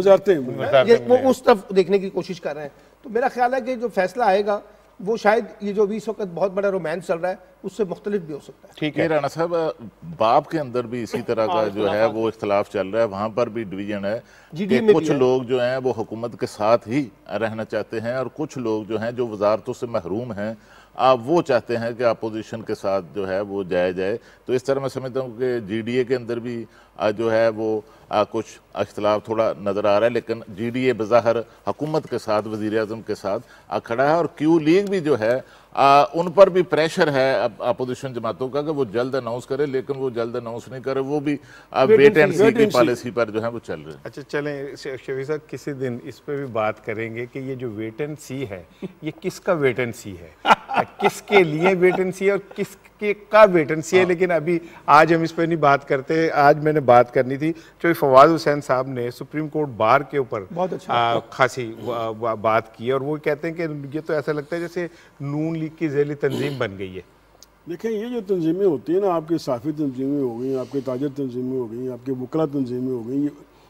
वो उस तरफ देखने की कोशिश कर रहे हैं। तो मेरा ख्याल है कि जो फैसला आएगा वो शायद ये जो भी इस वक्त बहुत बड़ा रोमांस चल रहा है उससे मुख्तलिफ भी हो सकता है। ठीक है राणा साहब, बाप के अंदर भी इसी तरह का जो है वो इख्तलाफ चल रहा है, वहां पर भी डिवीजन है कि कुछ लोग जो हैं वो हुकूमत के साथ ही रहना चाहते हैं और कुछ लोग जो हैं जो वजारतों से महरूम हैं वो चाहते हैं कि अपोजिशन के साथ जो है वो जाया जाए। तो इस तरह मैं समझता हूँ कि जीडीए के अंदर भी जो है वो कुछ अख्तलाफ थोड़ा नज़र आ रहा है, लेकिन जीडीए बज़ाहिर हुकूमत के साथ वज़ीर आज़म के साथ खड़ा है और क्यू लीग भी जो है उन पर भी प्रेशर है अपोजिशन जमातों का कि वो जल्द अनाउंस करे, लेकिन वो जल्द अनाउंस नहीं करे, वो भी वेट एंड सी की पॉलिसी पर जो है वो चल रहे हैं। अच्छा चलें शफी साहब, किसी दिन इस पर भी बात करेंगे कि ये जो वेट एंड सी है ये किसका वेट एंड सी है, किसके लिए वेट एंड सी है और किसके का वेट एंड सी है। लेकिन अभी आज हम इस पर नहीं बात करते। आज मैंने बात करनी थी जो फवाद हुसैन साहब ने सुप्रीम कोर्ट बार के ऊपर बहुत अच्छा खासी बात की, और वो कहते हैं कि ये तो ऐसा लगता है जैसे नून लीग की झैली तंजीम बन गई है। देखिए ये जो तंजीमें होती हैं ना, आपकी साफ़ी तंजीमें हो गई, आपकी ताजर तंजीमें हो गई, आपकी वकला तंजीमें हो गई,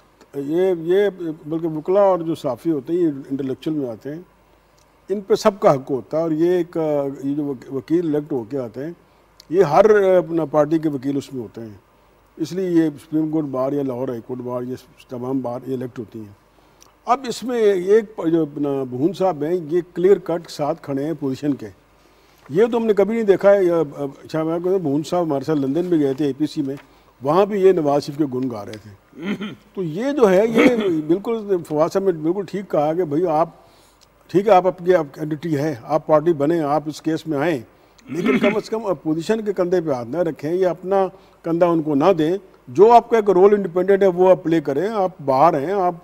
ये बल्कि वकला और जो साफ़ी होते हैं ये इंटेलेक्चुअल में आते हैं, इन पे सबका हक होता है। और ये जो वकील इलेक्ट होके आते हैं ये हर अपना पार्टी के वकील उसमें होते हैं, इसलिए ये सुप्रीम कोर्ट बार या लाहौर हाई कोर्ट बार ये तमाम बार ये इलेक्ट होती हैं। अब इसमें एक जो अपना भून साहब हैं ये क्लियर कट साथ खड़े हैं पोजीशन के, ये तो हमने कभी नहीं देखा है। अच्छा मैं भून साहब हमारे साथ लंदन में गए थे APC में, वहाँ भी ये नवाज शरीफ के गुण गा रहे थे। तो ये जो है ये बिल्कुल फवाद साहब ने बिल्कुल ठीक कहा कि भाई आप ठीक है, आप अपनी आइडेंटिटी है, आप पार्टी बने, आप इस केस में आएँ, लेकिन कम से कम अपोजिशन के कंधे पे हाथ ना रखें या अपना कंधा उनको ना दें। जो आपका एक रोल इंडिपेंडेंट है वो आप प्ले करें। आप बाहर हैं, आप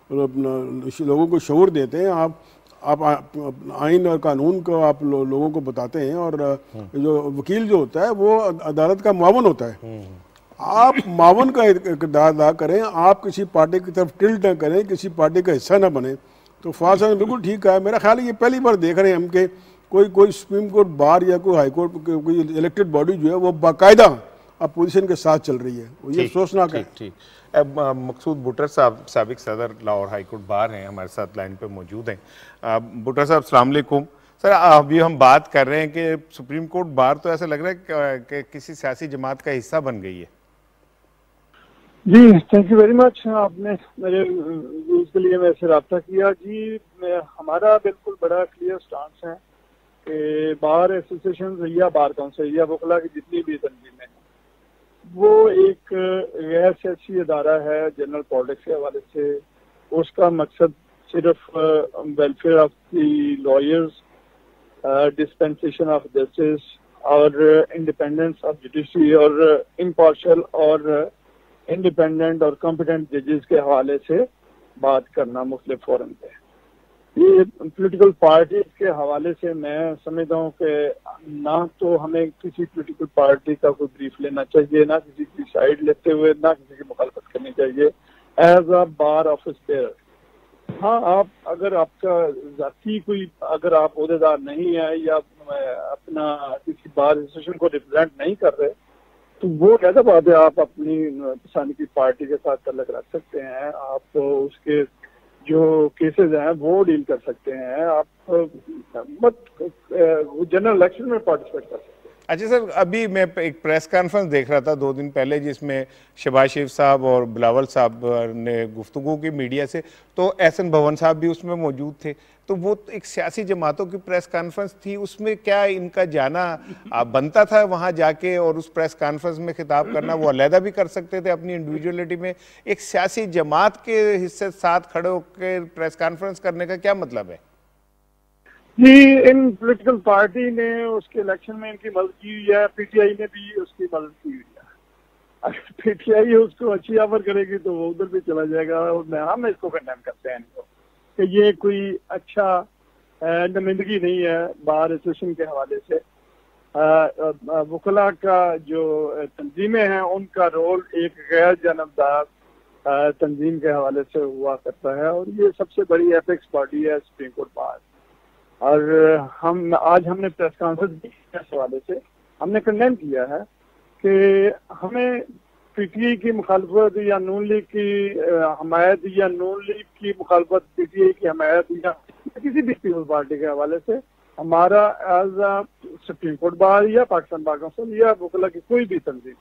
लोगों को शऊर देते हैं, आप आइन और कानून को आप लोगों को बताते हैं, और जो वकील जो होता है वो अदालत का मुआवन होता है। आप मुआवन का किरदार अदा करें, आप किसी पार्टी की तरफ टिल्ट ना करें, किसी पार्टी का हिस्सा ना बने। तो फवाद साहब ने बिल्कुल ठीक कहा है। मेरा ख्याल है ये पहली बार देख रहे हैं हम कि कोई सुप्रीम कोर्ट बार या कोई हाई कोर्ट कोई इलेक्टेड बॉडी जो है वो बाकायदा अपोजिशन के साथ चल रही है, ये सोचनाक है। ठीक। अब मकसूद भुट्टर साहब साबिक सदर लाहौर हाई कोर्ट बार हैं, हमारे साथ लाइन पे मौजूद हैं। भुट्टर साहब अस्सलाम वालेकुम। सर अभी हम बात कर रहे हैं कि सुप्रीम कोर्ट बार तो ऐसा लग रहा है कि किसी सियासी जमात का हिस्सा बन गई है। जी थैंक यू वेरी मच, आपने मेरे व्यूज के लिए मेरे से रब्ता किया। जी हमारा बिल्कुल बड़ा क्लियर स्टांस है कि बार एसोसिएशन या बार काउंसिल या वकला की जितनी भी तंजीमें वो एक गैर सियासी अदारा है जनरल पॉलिटिक्स के हवाले से। उसका मकसद सिर्फ welfare of the lawyers, dispensation of justice और इंडिपेंडेंस ऑफ जुडिशरी और इम्पार्शियल और इंडिपेंडेंट और कॉम्पिटेंट जजेस के हवाले से बात करना मुख्तलिफ फोरम पे। ये पॉलिटिकल पार्टी के हवाले से मैं समझता हूँ कि ना तो हमें किसी पॉलिटिकल पार्टी का कोई ब्रीफ लेना चाहिए, ना किसी की साइड लेते हुए, ना किसी की मुखालफत करनी चाहिए as a bar office bearer. हाँ, आप अगर आपका जाती कोई अगर आप ओहदेदार नहीं है या अपना किसी बार एसोसिएशन को रिप्रेजेंट नहीं कर रहे तो वो कैसा बात है, आप अपनी पसंद की पार्टी के साथ तल्लुक रख सकते हैं, आप उसके जो केसेस हैं वो डील कर सकते हैं, आप मत जनरल इलेक्शन में पार्टिसिपेट कर सकते हैं। अच्छा सर, अभी मैं एक प्रेस कॉन्फ्रेंस देख रहा था 2 दिन पहले जिसमें शहबाज शरीफ साहब और बिलावल साहब ने गुफ्तगू की मीडिया से, तो एहसन भवन साहब भी उसमें मौजूद थे। तो वो एक सियासी जमातों की प्रेस कॉन्फ्रेंस थी, उसमें क्या इनका जाना बनता था वहाँ जाके और उस प्रेस कॉन्फ्रेंस में खिताब करना? वो अलहदा भी कर सकते थे अपनी इंडिविजुअलिटी में, एक सियासी जमात के हिस्से साथ खड़े होकर प्रेस कॉन्फ्रेंस करने का क्या मतलब है? जी, इन पॉलिटिकल पार्टी ने उसके इलेक्शन में इनकी मदद की हुई है, पीटीआई ने भी उसकी मदद की हुई है। अगर पीटीआई उसको अच्छी ऑफर करेगी तो वो उधर भी चला जाएगा, और हम इसको कंडेम करते हैं इनको कि ये कोई अच्छा नुमाइंदगी नहीं है बार एसोसिएशन के हवाले से। वकला का जो तंजीमें हैं उनका रोल एक गैर जानबदार तंजीम के हवाले से हुआ करता है, और ये सबसे बड़ी एपेक्स बॉडी है सुप्रीम कोर्ट बार। और हमने प्रेस कॉन्फ्रेंस भी इस हवाले से हमने कंडेम किया है कि हमें पीटीआई की मुखालफत या नून लीग की हमायत या नून लीग की मुखालफत पीटीआई की हमायत या किसी भी पीपल्स पार्टी के हवाले से हमारा as a supreme court bar या पाकिस्तान बार काउंसिल या वकला की कोई भी तंजीम,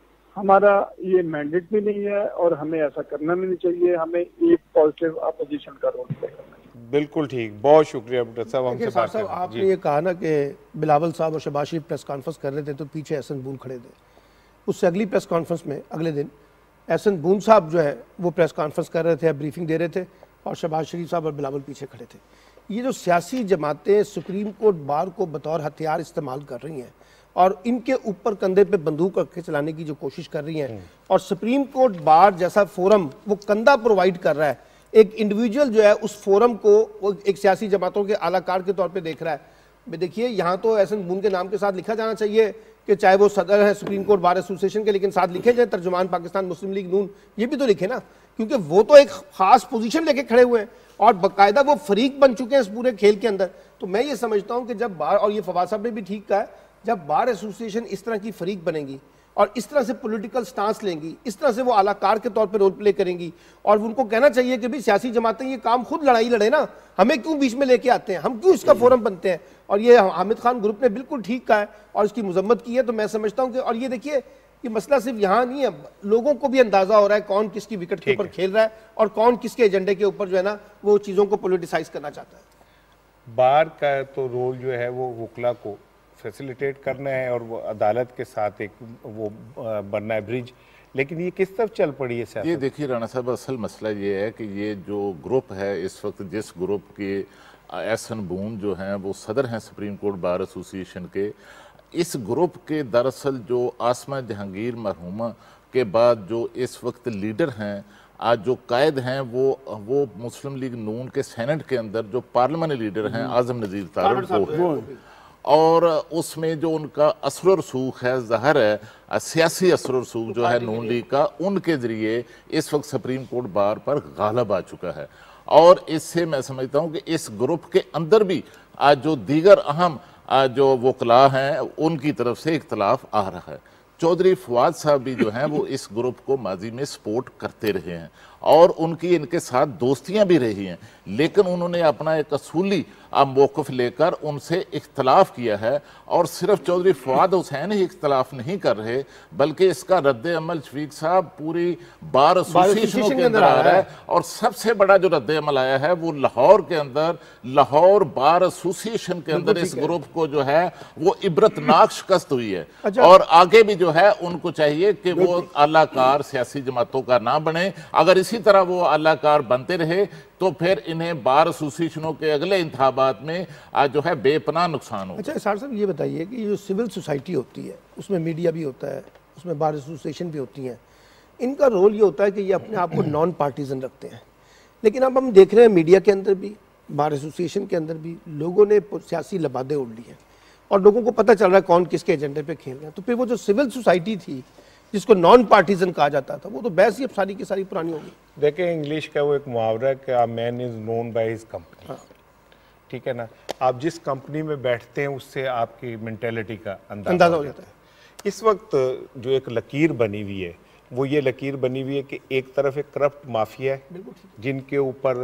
हमारा ये मैंडेट भी नहीं है और हमें ऐसा करना भी नहीं चाहिए। हमें एक पॉजिटिव अपोजिशन का रोल प्ले करना है। बिल्कुल ठीक, बहुत शुक्रिया डॉक्टर साहब हमसे बात करने। आपने ये कहा ना कि बिलावल साहब और शहबाज शरीफ प्रेस कॉन्फ्रेंस कर रहे थे तो पीछे एहसन बून खड़े थे। उससे अगली प्रेस कॉन्फ्रेंस में अगले दिन एहसन बून साहब जो है वो प्रेस कॉन्फ्रेंस कर रहे थे, ब्रीफिंग दे रहे थे, और शहबाज शरीफ साहब और बिलावल पीछे खड़े थे। ये जो सियासी जमातें सुप्रीम कोर्ट बार को बतौर हथियार इस्तेमाल कर रही हैं और इनके ऊपर कंधे पे बंदूक रख के चलाने की जो कोशिश कर रही हैं, और सुप्रीम कोर्ट बार जैसा फोरम वो कंधा प्रोवाइड कर रहा है, एक इंडिविजुअल जो है उस फोरम को वो एक सियासी जमातों के आलाकार के तौर पे देख रहा है। देखिए, यहाँ तो एहसन बून के नाम के साथ लिखा जाना चाहिए कि चाहे वो सदर है सुप्रीम कोर्ट बार एसोसिएशन के, लेकिन साथ लिखे जाए तर्जुमान पाकिस्तान मुस्लिम लीग नून, ये भी तो लिखे ना, क्योंकि वो तो एक खास पोजीशन लेके खड़े हुए हैं और बाकायदा वो फरीक बन चुके हैं इस पूरे खेल के अंदर। तो मैं ये समझता हूँ कि जब बार, और ये फवाद साहब ने भी ठीक कहा है, जब बार एसोसिएशन इस तरह की फरीक बनेगी और इस तरह से पॉलिटिकल स्टांस लेंगी, इस तरह से वो आलाकार के तौर पे रोल प्ले करेंगी, और उनको कहना चाहिए कि भाई सियासी जमातें ये काम खुद लड़ाई लड़े ना, हमें क्यों बीच में लेके आते हैं, हम क्यों इसका फोरम बनते हैं। और ये हामिद खान ग्रुप ने बिल्कुल ठीक कहा है और इसकी मजम्मत की है। तो मैं समझता हूँ कि, और ये देखिए, ये मसला सिर्फ यहाँ नहीं है, लोगों को भी अंदाजा हो रहा है कौन किसकी विकेट के ऊपर खेल रहा है और कौन किसके एजेंडे के ऊपर जो है ना वो चीज़ों को पोलिटिसाइज करना चाहता है। बार का तो रोल जो है वो वकला को फैसिलिटेट करना है और वो अदालत के साथ एक वो बनना है ब्रिज, लेकिन ये किस तरफ चल पड़ी है सियासत? ये देखिए राणा साहब, असल मसला ये है कि ये जो ग्रुप है इस वक्त, जिस ग्रुप के एहसन बून जो हैं वो सदर हैं सुप्रीम कोर्ट बार एसोसिएशन के, इस ग्रुप के दरअसल जो आसमा जहांगीर मरहूमा के बाद जो इस वक्त लीडर हैं, आज जो कायद हैं, वो मुस्लिम लीग नून के सेनेट के अंदर जो पार्लियामानी लीडर हैं आजम नज़ीर तारड़ वो है, और उसमें जो उनका असर और रसूख है, ज़ाहिर है सियासी असर और रसूख जो है नून लीग का, उनके ज़रिए इस वक्त सुप्रीम कोर्ट बार पर गालिब आ चुका है। और इससे मैं समझता हूँ कि इस ग्रुप के अंदर भी आज जो दीगर अहम जो वकला हैं उनकी तरफ से इख्तलाफ आ रहा है। चौधरी फवाद साहब भी जो हैं वो इस ग्रुप को माजी में सपोर्ट करते रहे हैं और उनकी इनके साथ दोस्तियां भी रही हैं, लेकिन उन्होंने अपना एक असूली मौक़िफ़ लेकर उनसे इख्तलाफ किया है। और सिर्फ चौधरी फवाद हुसैन ही इख्तलाफ नहीं कर रहे, बल्कि इसका रद्द अमल शफीक साहब पूरी बार एसोसिएशनों के अंदर आ रहा है। और सबसे बड़ा जो रद्द अमल आया है वो लाहौर के अंदर, लाहौर बार एसोसिएशन के अंदर इस ग्रुप को जो है वो इबरतनाक शिकस्त हुई है। और आगे भी जो है उनको चाहिए कि वो आलाकार सियासी जमातों का ना बने। अगर इसी तरह वो आलाकार बनते रहे तो फिर इन्हें बार एसोसिएशनों के अगले इंतखाबात में आज जो है बेपनाह नुकसान होगा। अच्छा साहब, ये बताइए कि जो सिविल सोसाइटी होती है उसमें मीडिया भी होता है, उसमें बार एसोसिएशन भी होती हैं, इनका रोल ये होता है कि ये अपने आप को नॉन पार्टीजन रखते हैं। लेकिन अब हम देख रहे हैं मीडिया के अंदर भी, बार एसोसिएशन के अंदर भी लोगों ने सियासी लबादे उड़ ली हैं और लोगों को पता चल रहा है कौन किसके एजेंडे पे खेल रहे हैं। तो फिर वो जो सिविल सोसाइटी थी जिसको नॉन पार्टीजन कहा जाता था, वो तो बहस ही अब सारी की सारी पुरानी होगी। देखें, इंग्लिश का वो एक मुहावरा है कि a man is known by his company, ठीक है ना। आप जिस कंपनी में बैठते हैं उससे आपकी मेंटेलिटी का अंदाजा हो जाता है। इस वक्त जो एक लकीर बनी हुई है वो ये लकीर बनी हुई है कि एक तरफ एक करप्ट माफिया है जिनके ऊपर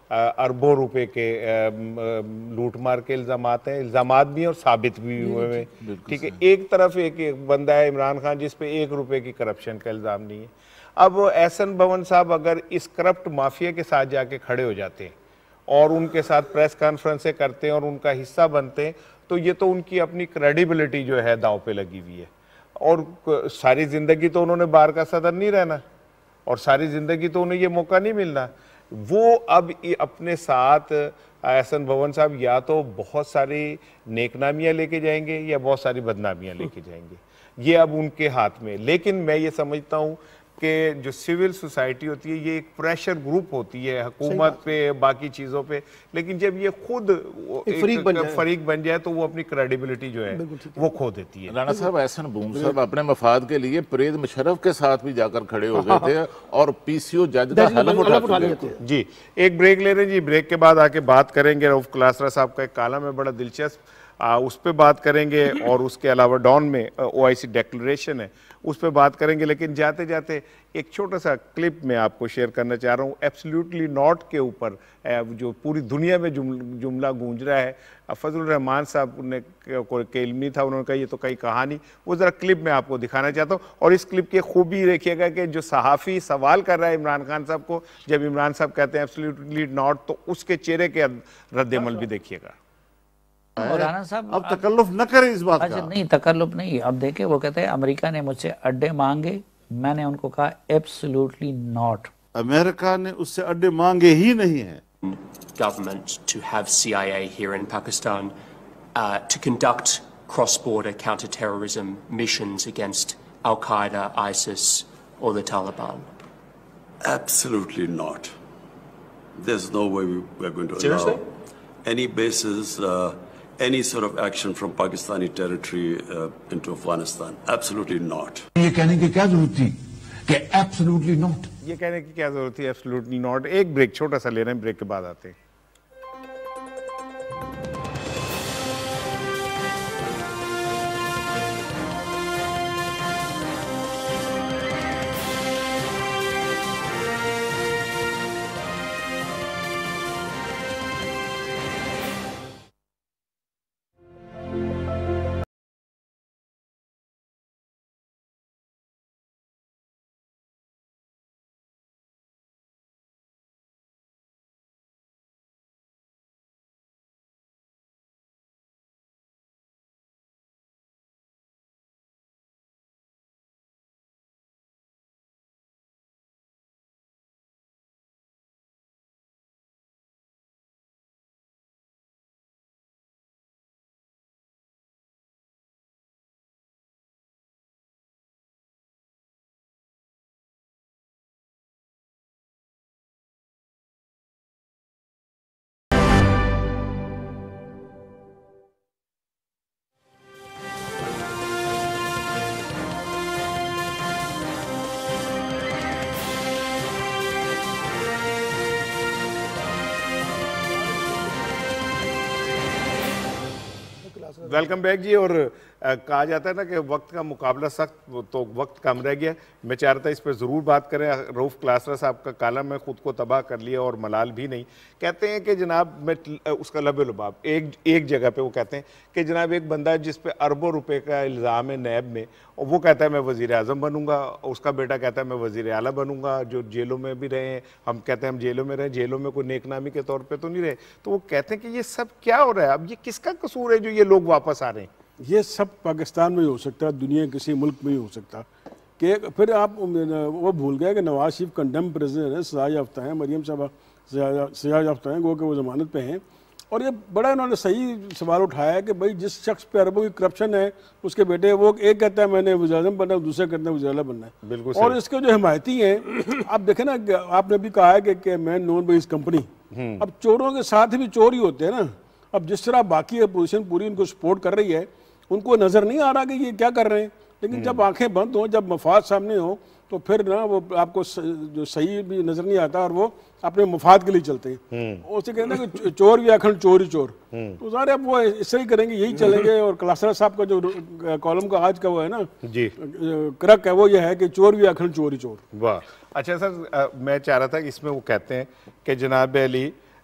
अरबों रुपए के लूटमार के इल्ज़ामात भी हैं और साबित भी हुए हैं। ठीक है, एक तरफ एक बंदा है इमरान खान जिस पे 1 रुपए की करप्शन का इल्ज़ाम नहीं है। अब एहसन भवन साहब अगर इस करप्ट माफिया के साथ जाके खड़े हो जाते हैं और उनके साथ प्रेस कॉन्फ्रेंसें करते हैं और उनका हिस्सा बनते हैं, तो ये तो उनकी अपनी क्रेडिबिलिटी जो है दांव पे लगी हुई है। और सारी ज़िंदगी तो उन्होंने बार का सदर नहीं रहना और सारी ज़िंदगी तो उन्हें ये मौका नहीं मिलना। वो अब अपने साथ एहसन भवन साहब या तो बहुत सारी नेकनामियाँ लेके जाएंगे या बहुत सारी बदनामियाँ लेके जाएंगे, ये अब उनके हाथ में। लेकिन मैं ये समझता हूँ कि जो सिविल सोसाइटी होती है ये एक प्रेशर ग्रुप होती है हुकूमत पे, बाकी चीज़ों पे, लेकिन जब ये खुद फरीक बन जाए तो वो अपनी क्रेडिबिलिटी जो है वो खो देती है। राणा साहब, एहसन भवन साहब अपने मफाद के लिए परवेज मुशर्रफ के साथ भी जाकर खड़े हो गए थे और पीसीओ जज का हलफ उठा लिए थे। जी, एक ब्रेक ले रहे हैं जी, ब्रेक के बाद आके बात करेंगे। रऊफ क्लासरा साहब का एक कालम है बड़ा दिलचस्प, उस पर बात करेंगे और उसके अलावा डॉन में OIC डिक्लेरेशन है उस पर बात करेंगे। लेकिन जाते जाते एक छोटा सा क्लिप मैं आपको शेयर करना चाह रहा हूँ एब्सोल्युटली नॉट के ऊपर, जो पूरी दुनिया में जुमला गूंज रहा है। फजलुर रहमान साहब ने कोई इल्मी था, उन्होंने कहा ये तो कई कहानी, वो ज़रा क्लिप मैं आपको दिखाना चाहता हूँ। और इस क्लिप की खूबी देखिएगा कि जो सहाफ़ी सवाल कर रहा है इमरान खान साहब को, जब इमरान साहब कहते हैं एब्सोल्युटली नॉट, तो उसके चेहरे के रद्द-ए-अमल भी देखिएगा। और राणा साहब अब तकल्लुफ न करें इस बात अच्छा का। नहीं, तकल्लुफ नहीं। अब देखे, वो कहते हैं अमेरिका ने मुझसे अड्डे मांगे, मैंने उनको कहा एब्सोल्युटली नॉट। अमेरिका ने उससे अड्डे मांगे ही नहीं है। Government to have CIA here in Pakistan to conduct cross-border counter-terrorism missions against Al-Qaeda, ISIS or the Taliban? Absolutely not. There's no way we're going to Seriously? allow any bases, any sort of action from Pakistani territory into Afghanistan. Absolutely not. ये कहने की क्या जरूरत थी कि absolutely not? ये कहने की क्या जरूरत थी एब्सोल्युटली नॉट? एक ब्रेक छोटा सा ले रहे हैं, ब्रेक के बाद आते हैं। वेलकम बैक जी। और कहा जाता है ना कि वक्त का मुकाबला सख्त, तो वक्त कम रह गया। मैं चाह रहा था इस पर ज़रूर बात करें। रऊफ क्लासरा साहब का कालम में ख़ुद को तबाह कर लिया और मलाल भी नहीं। कहते हैं कि जनाब, मैं उसका लबे-लुबाब एक जगह पे वो कहते हैं कि जनाब एक बंदा जिस पे अरबों रुपए का इल्ज़ाम है नैब में, और वो कहता है मैं वज़ीर आज़म बनूंगा, उसका बेटा कहता है मैं वज़ीर आला बनूंगा, जो जेलों में भी रहे हैं, हम कहते हैं हम जेलों में रहे, जेलों में कोई नेकनामी के तौर पे तो नहीं रहे। तो वो कहते हैं कि ये सब क्या हो रहा है, अब ये किसका कसूर है जो ये लोग वापस आ रहे हैं? ये सब पाकिस्तान में ही हो सकता है, दुनिया के किसी मुल्क में ही हो सकता। कि फिर आप वो भूल गए कि नवाज शरीफ कंडेम प्रिजनर है, सजा याफ्ता हैं, मरियम साहब सजा याफ्ता हैं, वो ज़मानत पे हैं। और ये बड़ा इन्होंने सही सवाल उठाया है कि भाई जिस शख्स पे अरबों की करप्शन है, उसके बेटे वो एक कहता है मैंने वज़ीर-ए-आज़म बनना है, दूसरा कहता है वज़ीर आला बनना है। बिल्कुल। और इसके जो हिमायती हैं, आप देखें ना, आपने भी कहा है कि man known by his company. अब चोरों के साथ भी चोर ही होते हैं ना। अब जिस तरह बाकी अपोजिशन पूरी इनको सपोर्ट कर रही है, उनको नज़र नहीं आ रहा कि ये क्या कर रहे हैं। लेकिन जब आंखें बंद हो, जब मफाद सामने हो, तो फिर ना वो आपको जो सही भी नजर नहीं आता और वो अपने मफाद के लिए चलते हैं। उसे कहते हैं कि चोर भी अखंड चोर ही चोर। तो सारे अब वो इससे ही करेंगे, यही चलेंगे। और क्लासरा साहब का जो कॉलम का आज का वो है ना जी क्रक है, वो ये है कि चोर भी अखंड चोर ही चोर। वाह, अच्छा सर, मैं चाह रहा था कि इसमें वो कहते हैं कि जनाब अली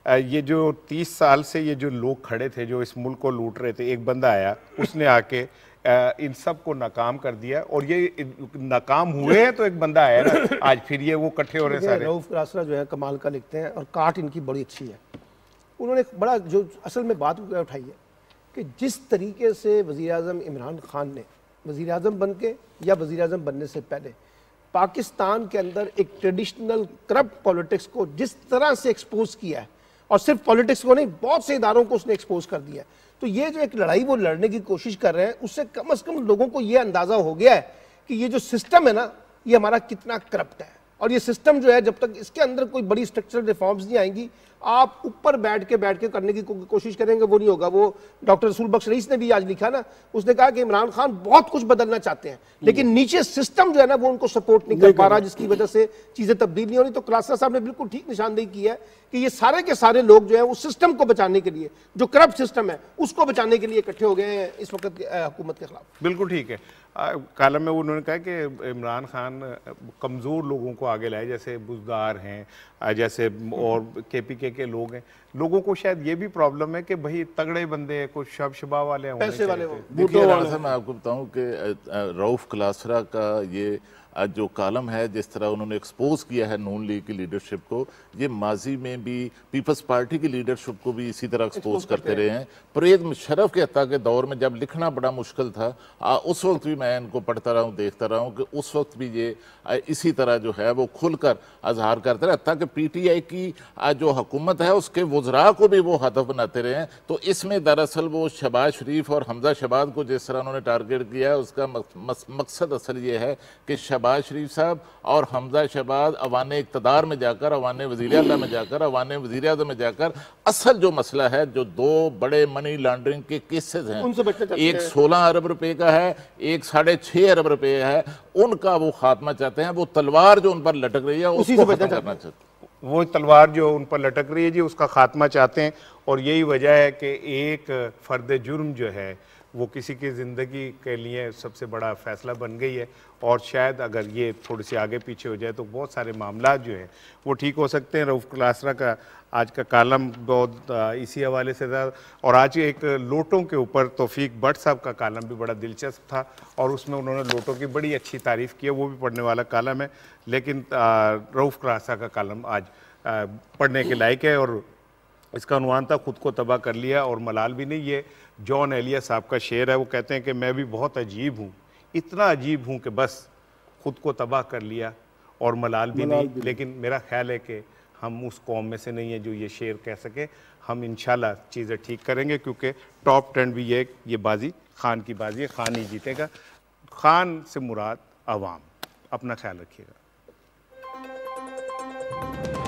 ये जो 30 साल से ये जो लोग खड़े थे जो इस मुल्क को लूट रहे थे, एक बंदा आया, उसने आके इन सब को नाकाम कर दिया, और ये नाकाम हुए हैं तो एक बंदा आया ना आज फिर ये वो इकट्ठे हो रहे हैं सारे। रऊफ क्लासरा जो है कमाल का लिखते हैं और काट इनकी बड़ी अच्छी है। उन्होंने एक बड़ा जो असल में बात उठाई है कि जिस तरीके से वज़ीर-ए-आज़म इमरान खान ने वज़ीर-ए-आज़म बन के या वज़ीर-ए-आज़म बनने से पहले पाकिस्तान के अंदर एक ट्रेडिशनल करप्ट पॉलिटिक्स को जिस तरह से एक्सपोज किया है, और सिर्फ पॉलिटिक्स को नहीं बहुत से इदारों को उसने एक्सपोज कर दिया है, तो ये जो एक लड़ाई वो लड़ने की कोशिश कर रहे हैं उससे कम से कम लोगों को ये अंदाजा हो गया है कि ये जो सिस्टम है ना ये हमारा कितना करप्ट है। और ये सिस्टम जो है जब तक इसके अंदर कोई बड़ी स्ट्रक्चरल रिफॉर्म्स नहीं आएंगी, आप ऊपर बैठ के करने की कोशिश करेंगे वो नहीं होगा। वो डॉक्टर रसूल बख्श रईस ने भी आज लिखा ना, उसने कहा कि इमरान खान बहुत कुछ बदलना चाहते हैं लेकिन नीचे सिस्टम जो है ना वो उनको सपोर्ट नहीं कर पा रहा, जिसकी वजह से चीजें तब्दील नहीं हो रही। तो क्लासरा साहब ने बिल्कुल ठीक निशानदेही की है कि ये सारे के सारे लोग जो है उस सिस्टम को बचाने के लिए, जो करप्ट सिस्टम है उसको बचाने के लिए इकट्ठे हो गए हैं इस वक्त हुकूमत के खिलाफ। बिल्कुल ठीक है। कालम में उन्होंने कहा कि इमरान खान कमज़ोर लोगों को आगे लाए, जैसे बुजदार हैं, जैसे और KPK के लोग हैं। लोगों को शायद ये भी प्रॉब्लम है कि भाई तगड़े बंदे कुछ शबा वाले होने पैसे वाले हो। देखिए मैं आपको बताऊं कि रऊफ क्लासरा का ये जो कालम है, जिस तरह उन्होंने एक्सपोज किया है नून लीग की लीडरशिप को, ये माजी में भी पीपल्स पार्टी की लीडरशिप को भी इसी तरह एक्सपोज करते रहे हैं। परवेज़ मुशर्रफ के हत्या के दौर में जब लिखना बड़ा मुश्किल था, उस वक्त भी मैं इनको पढ़ता रहा हूँ, देखता रहा हूँ कि उस वक्त भी ये इसी तरह जो है वो खुलकर अजहार करते रहे, ताकि PTI की जो हुकूमत है उसके वज़रा को भी वो हदफ बनाते रहे हैं। तो इसमें दरअसल वो शहबाज शरीफ और हमजा शहबाज को जिस तरह उन्होंने टारगेट किया है, उसका मकसद असल ये है कि शहबाज शरीफ साहब और हमजा शहबाज अवाने इक़्तिदार में जाकर, अवाने वज़ीर आला में जाकर, अवाने वज़ीर आज़म में जाकर असल जो मसला है, जो दो बड़े मनी लॉन्ड्रिंग के केसेस हैं, एक 16 अरब रुपए का है, एक 6.5 अरब रुपए है, उनका वो खात्मा चाहते हैं। वो तलवार जो उन पर लटक रही है उसको खत्म करना चाहते हैं। वो तलवार जो उन पर लटक रही है जी उसका खात्मा चाहते हैं। और यही वजह है कि एक फ़र्द जुर्म जो है वो किसी की ज़िंदगी के लिए सबसे बड़ा फ़ैसला बन गई है। और शायद अगर ये थोड़ी सी आगे पीछे हो जाए तो बहुत सारे मामला जो हैं वो ठीक हो सकते हैं। रऊफ क्लासरा का आज का कालम बहुत इसी हवाले से था। और आज एक लोटों के ऊपर तौफीक भट्ट साहब का कालम भी बड़ा दिलचस्प था और उसमें उन्होंने लोटों की बड़ी अच्छी तारीफ़ की है, वो भी पढ़ने वाला कालम है। लेकिन रऊफ क्लासरा का कालम आज पढ़ने के लायक है और इसका उन्वान था खुद को तबाह कर लिया। और मलाल भी नहीं, ये जॉन एलिया साहब का शेर है। वो कहते हैं कि मैं भी बहुत अजीब हूँ, इतना अजीब हूँ कि बस खुद को तबाह कर लिया, और मलाल भी नहीं। लेकिन मेरा ख्याल है कि हम उस कौम में से नहीं है जो ये शेर कह सके। हम इंशाल्लाह चीज़ें ठीक करेंगे, क्योंकि टॉप 10 भी ये बाजी खान की बाजी है, खान ही जीतेगा। खान से मुराद अवाम। अपना ख्याल रखिएगा।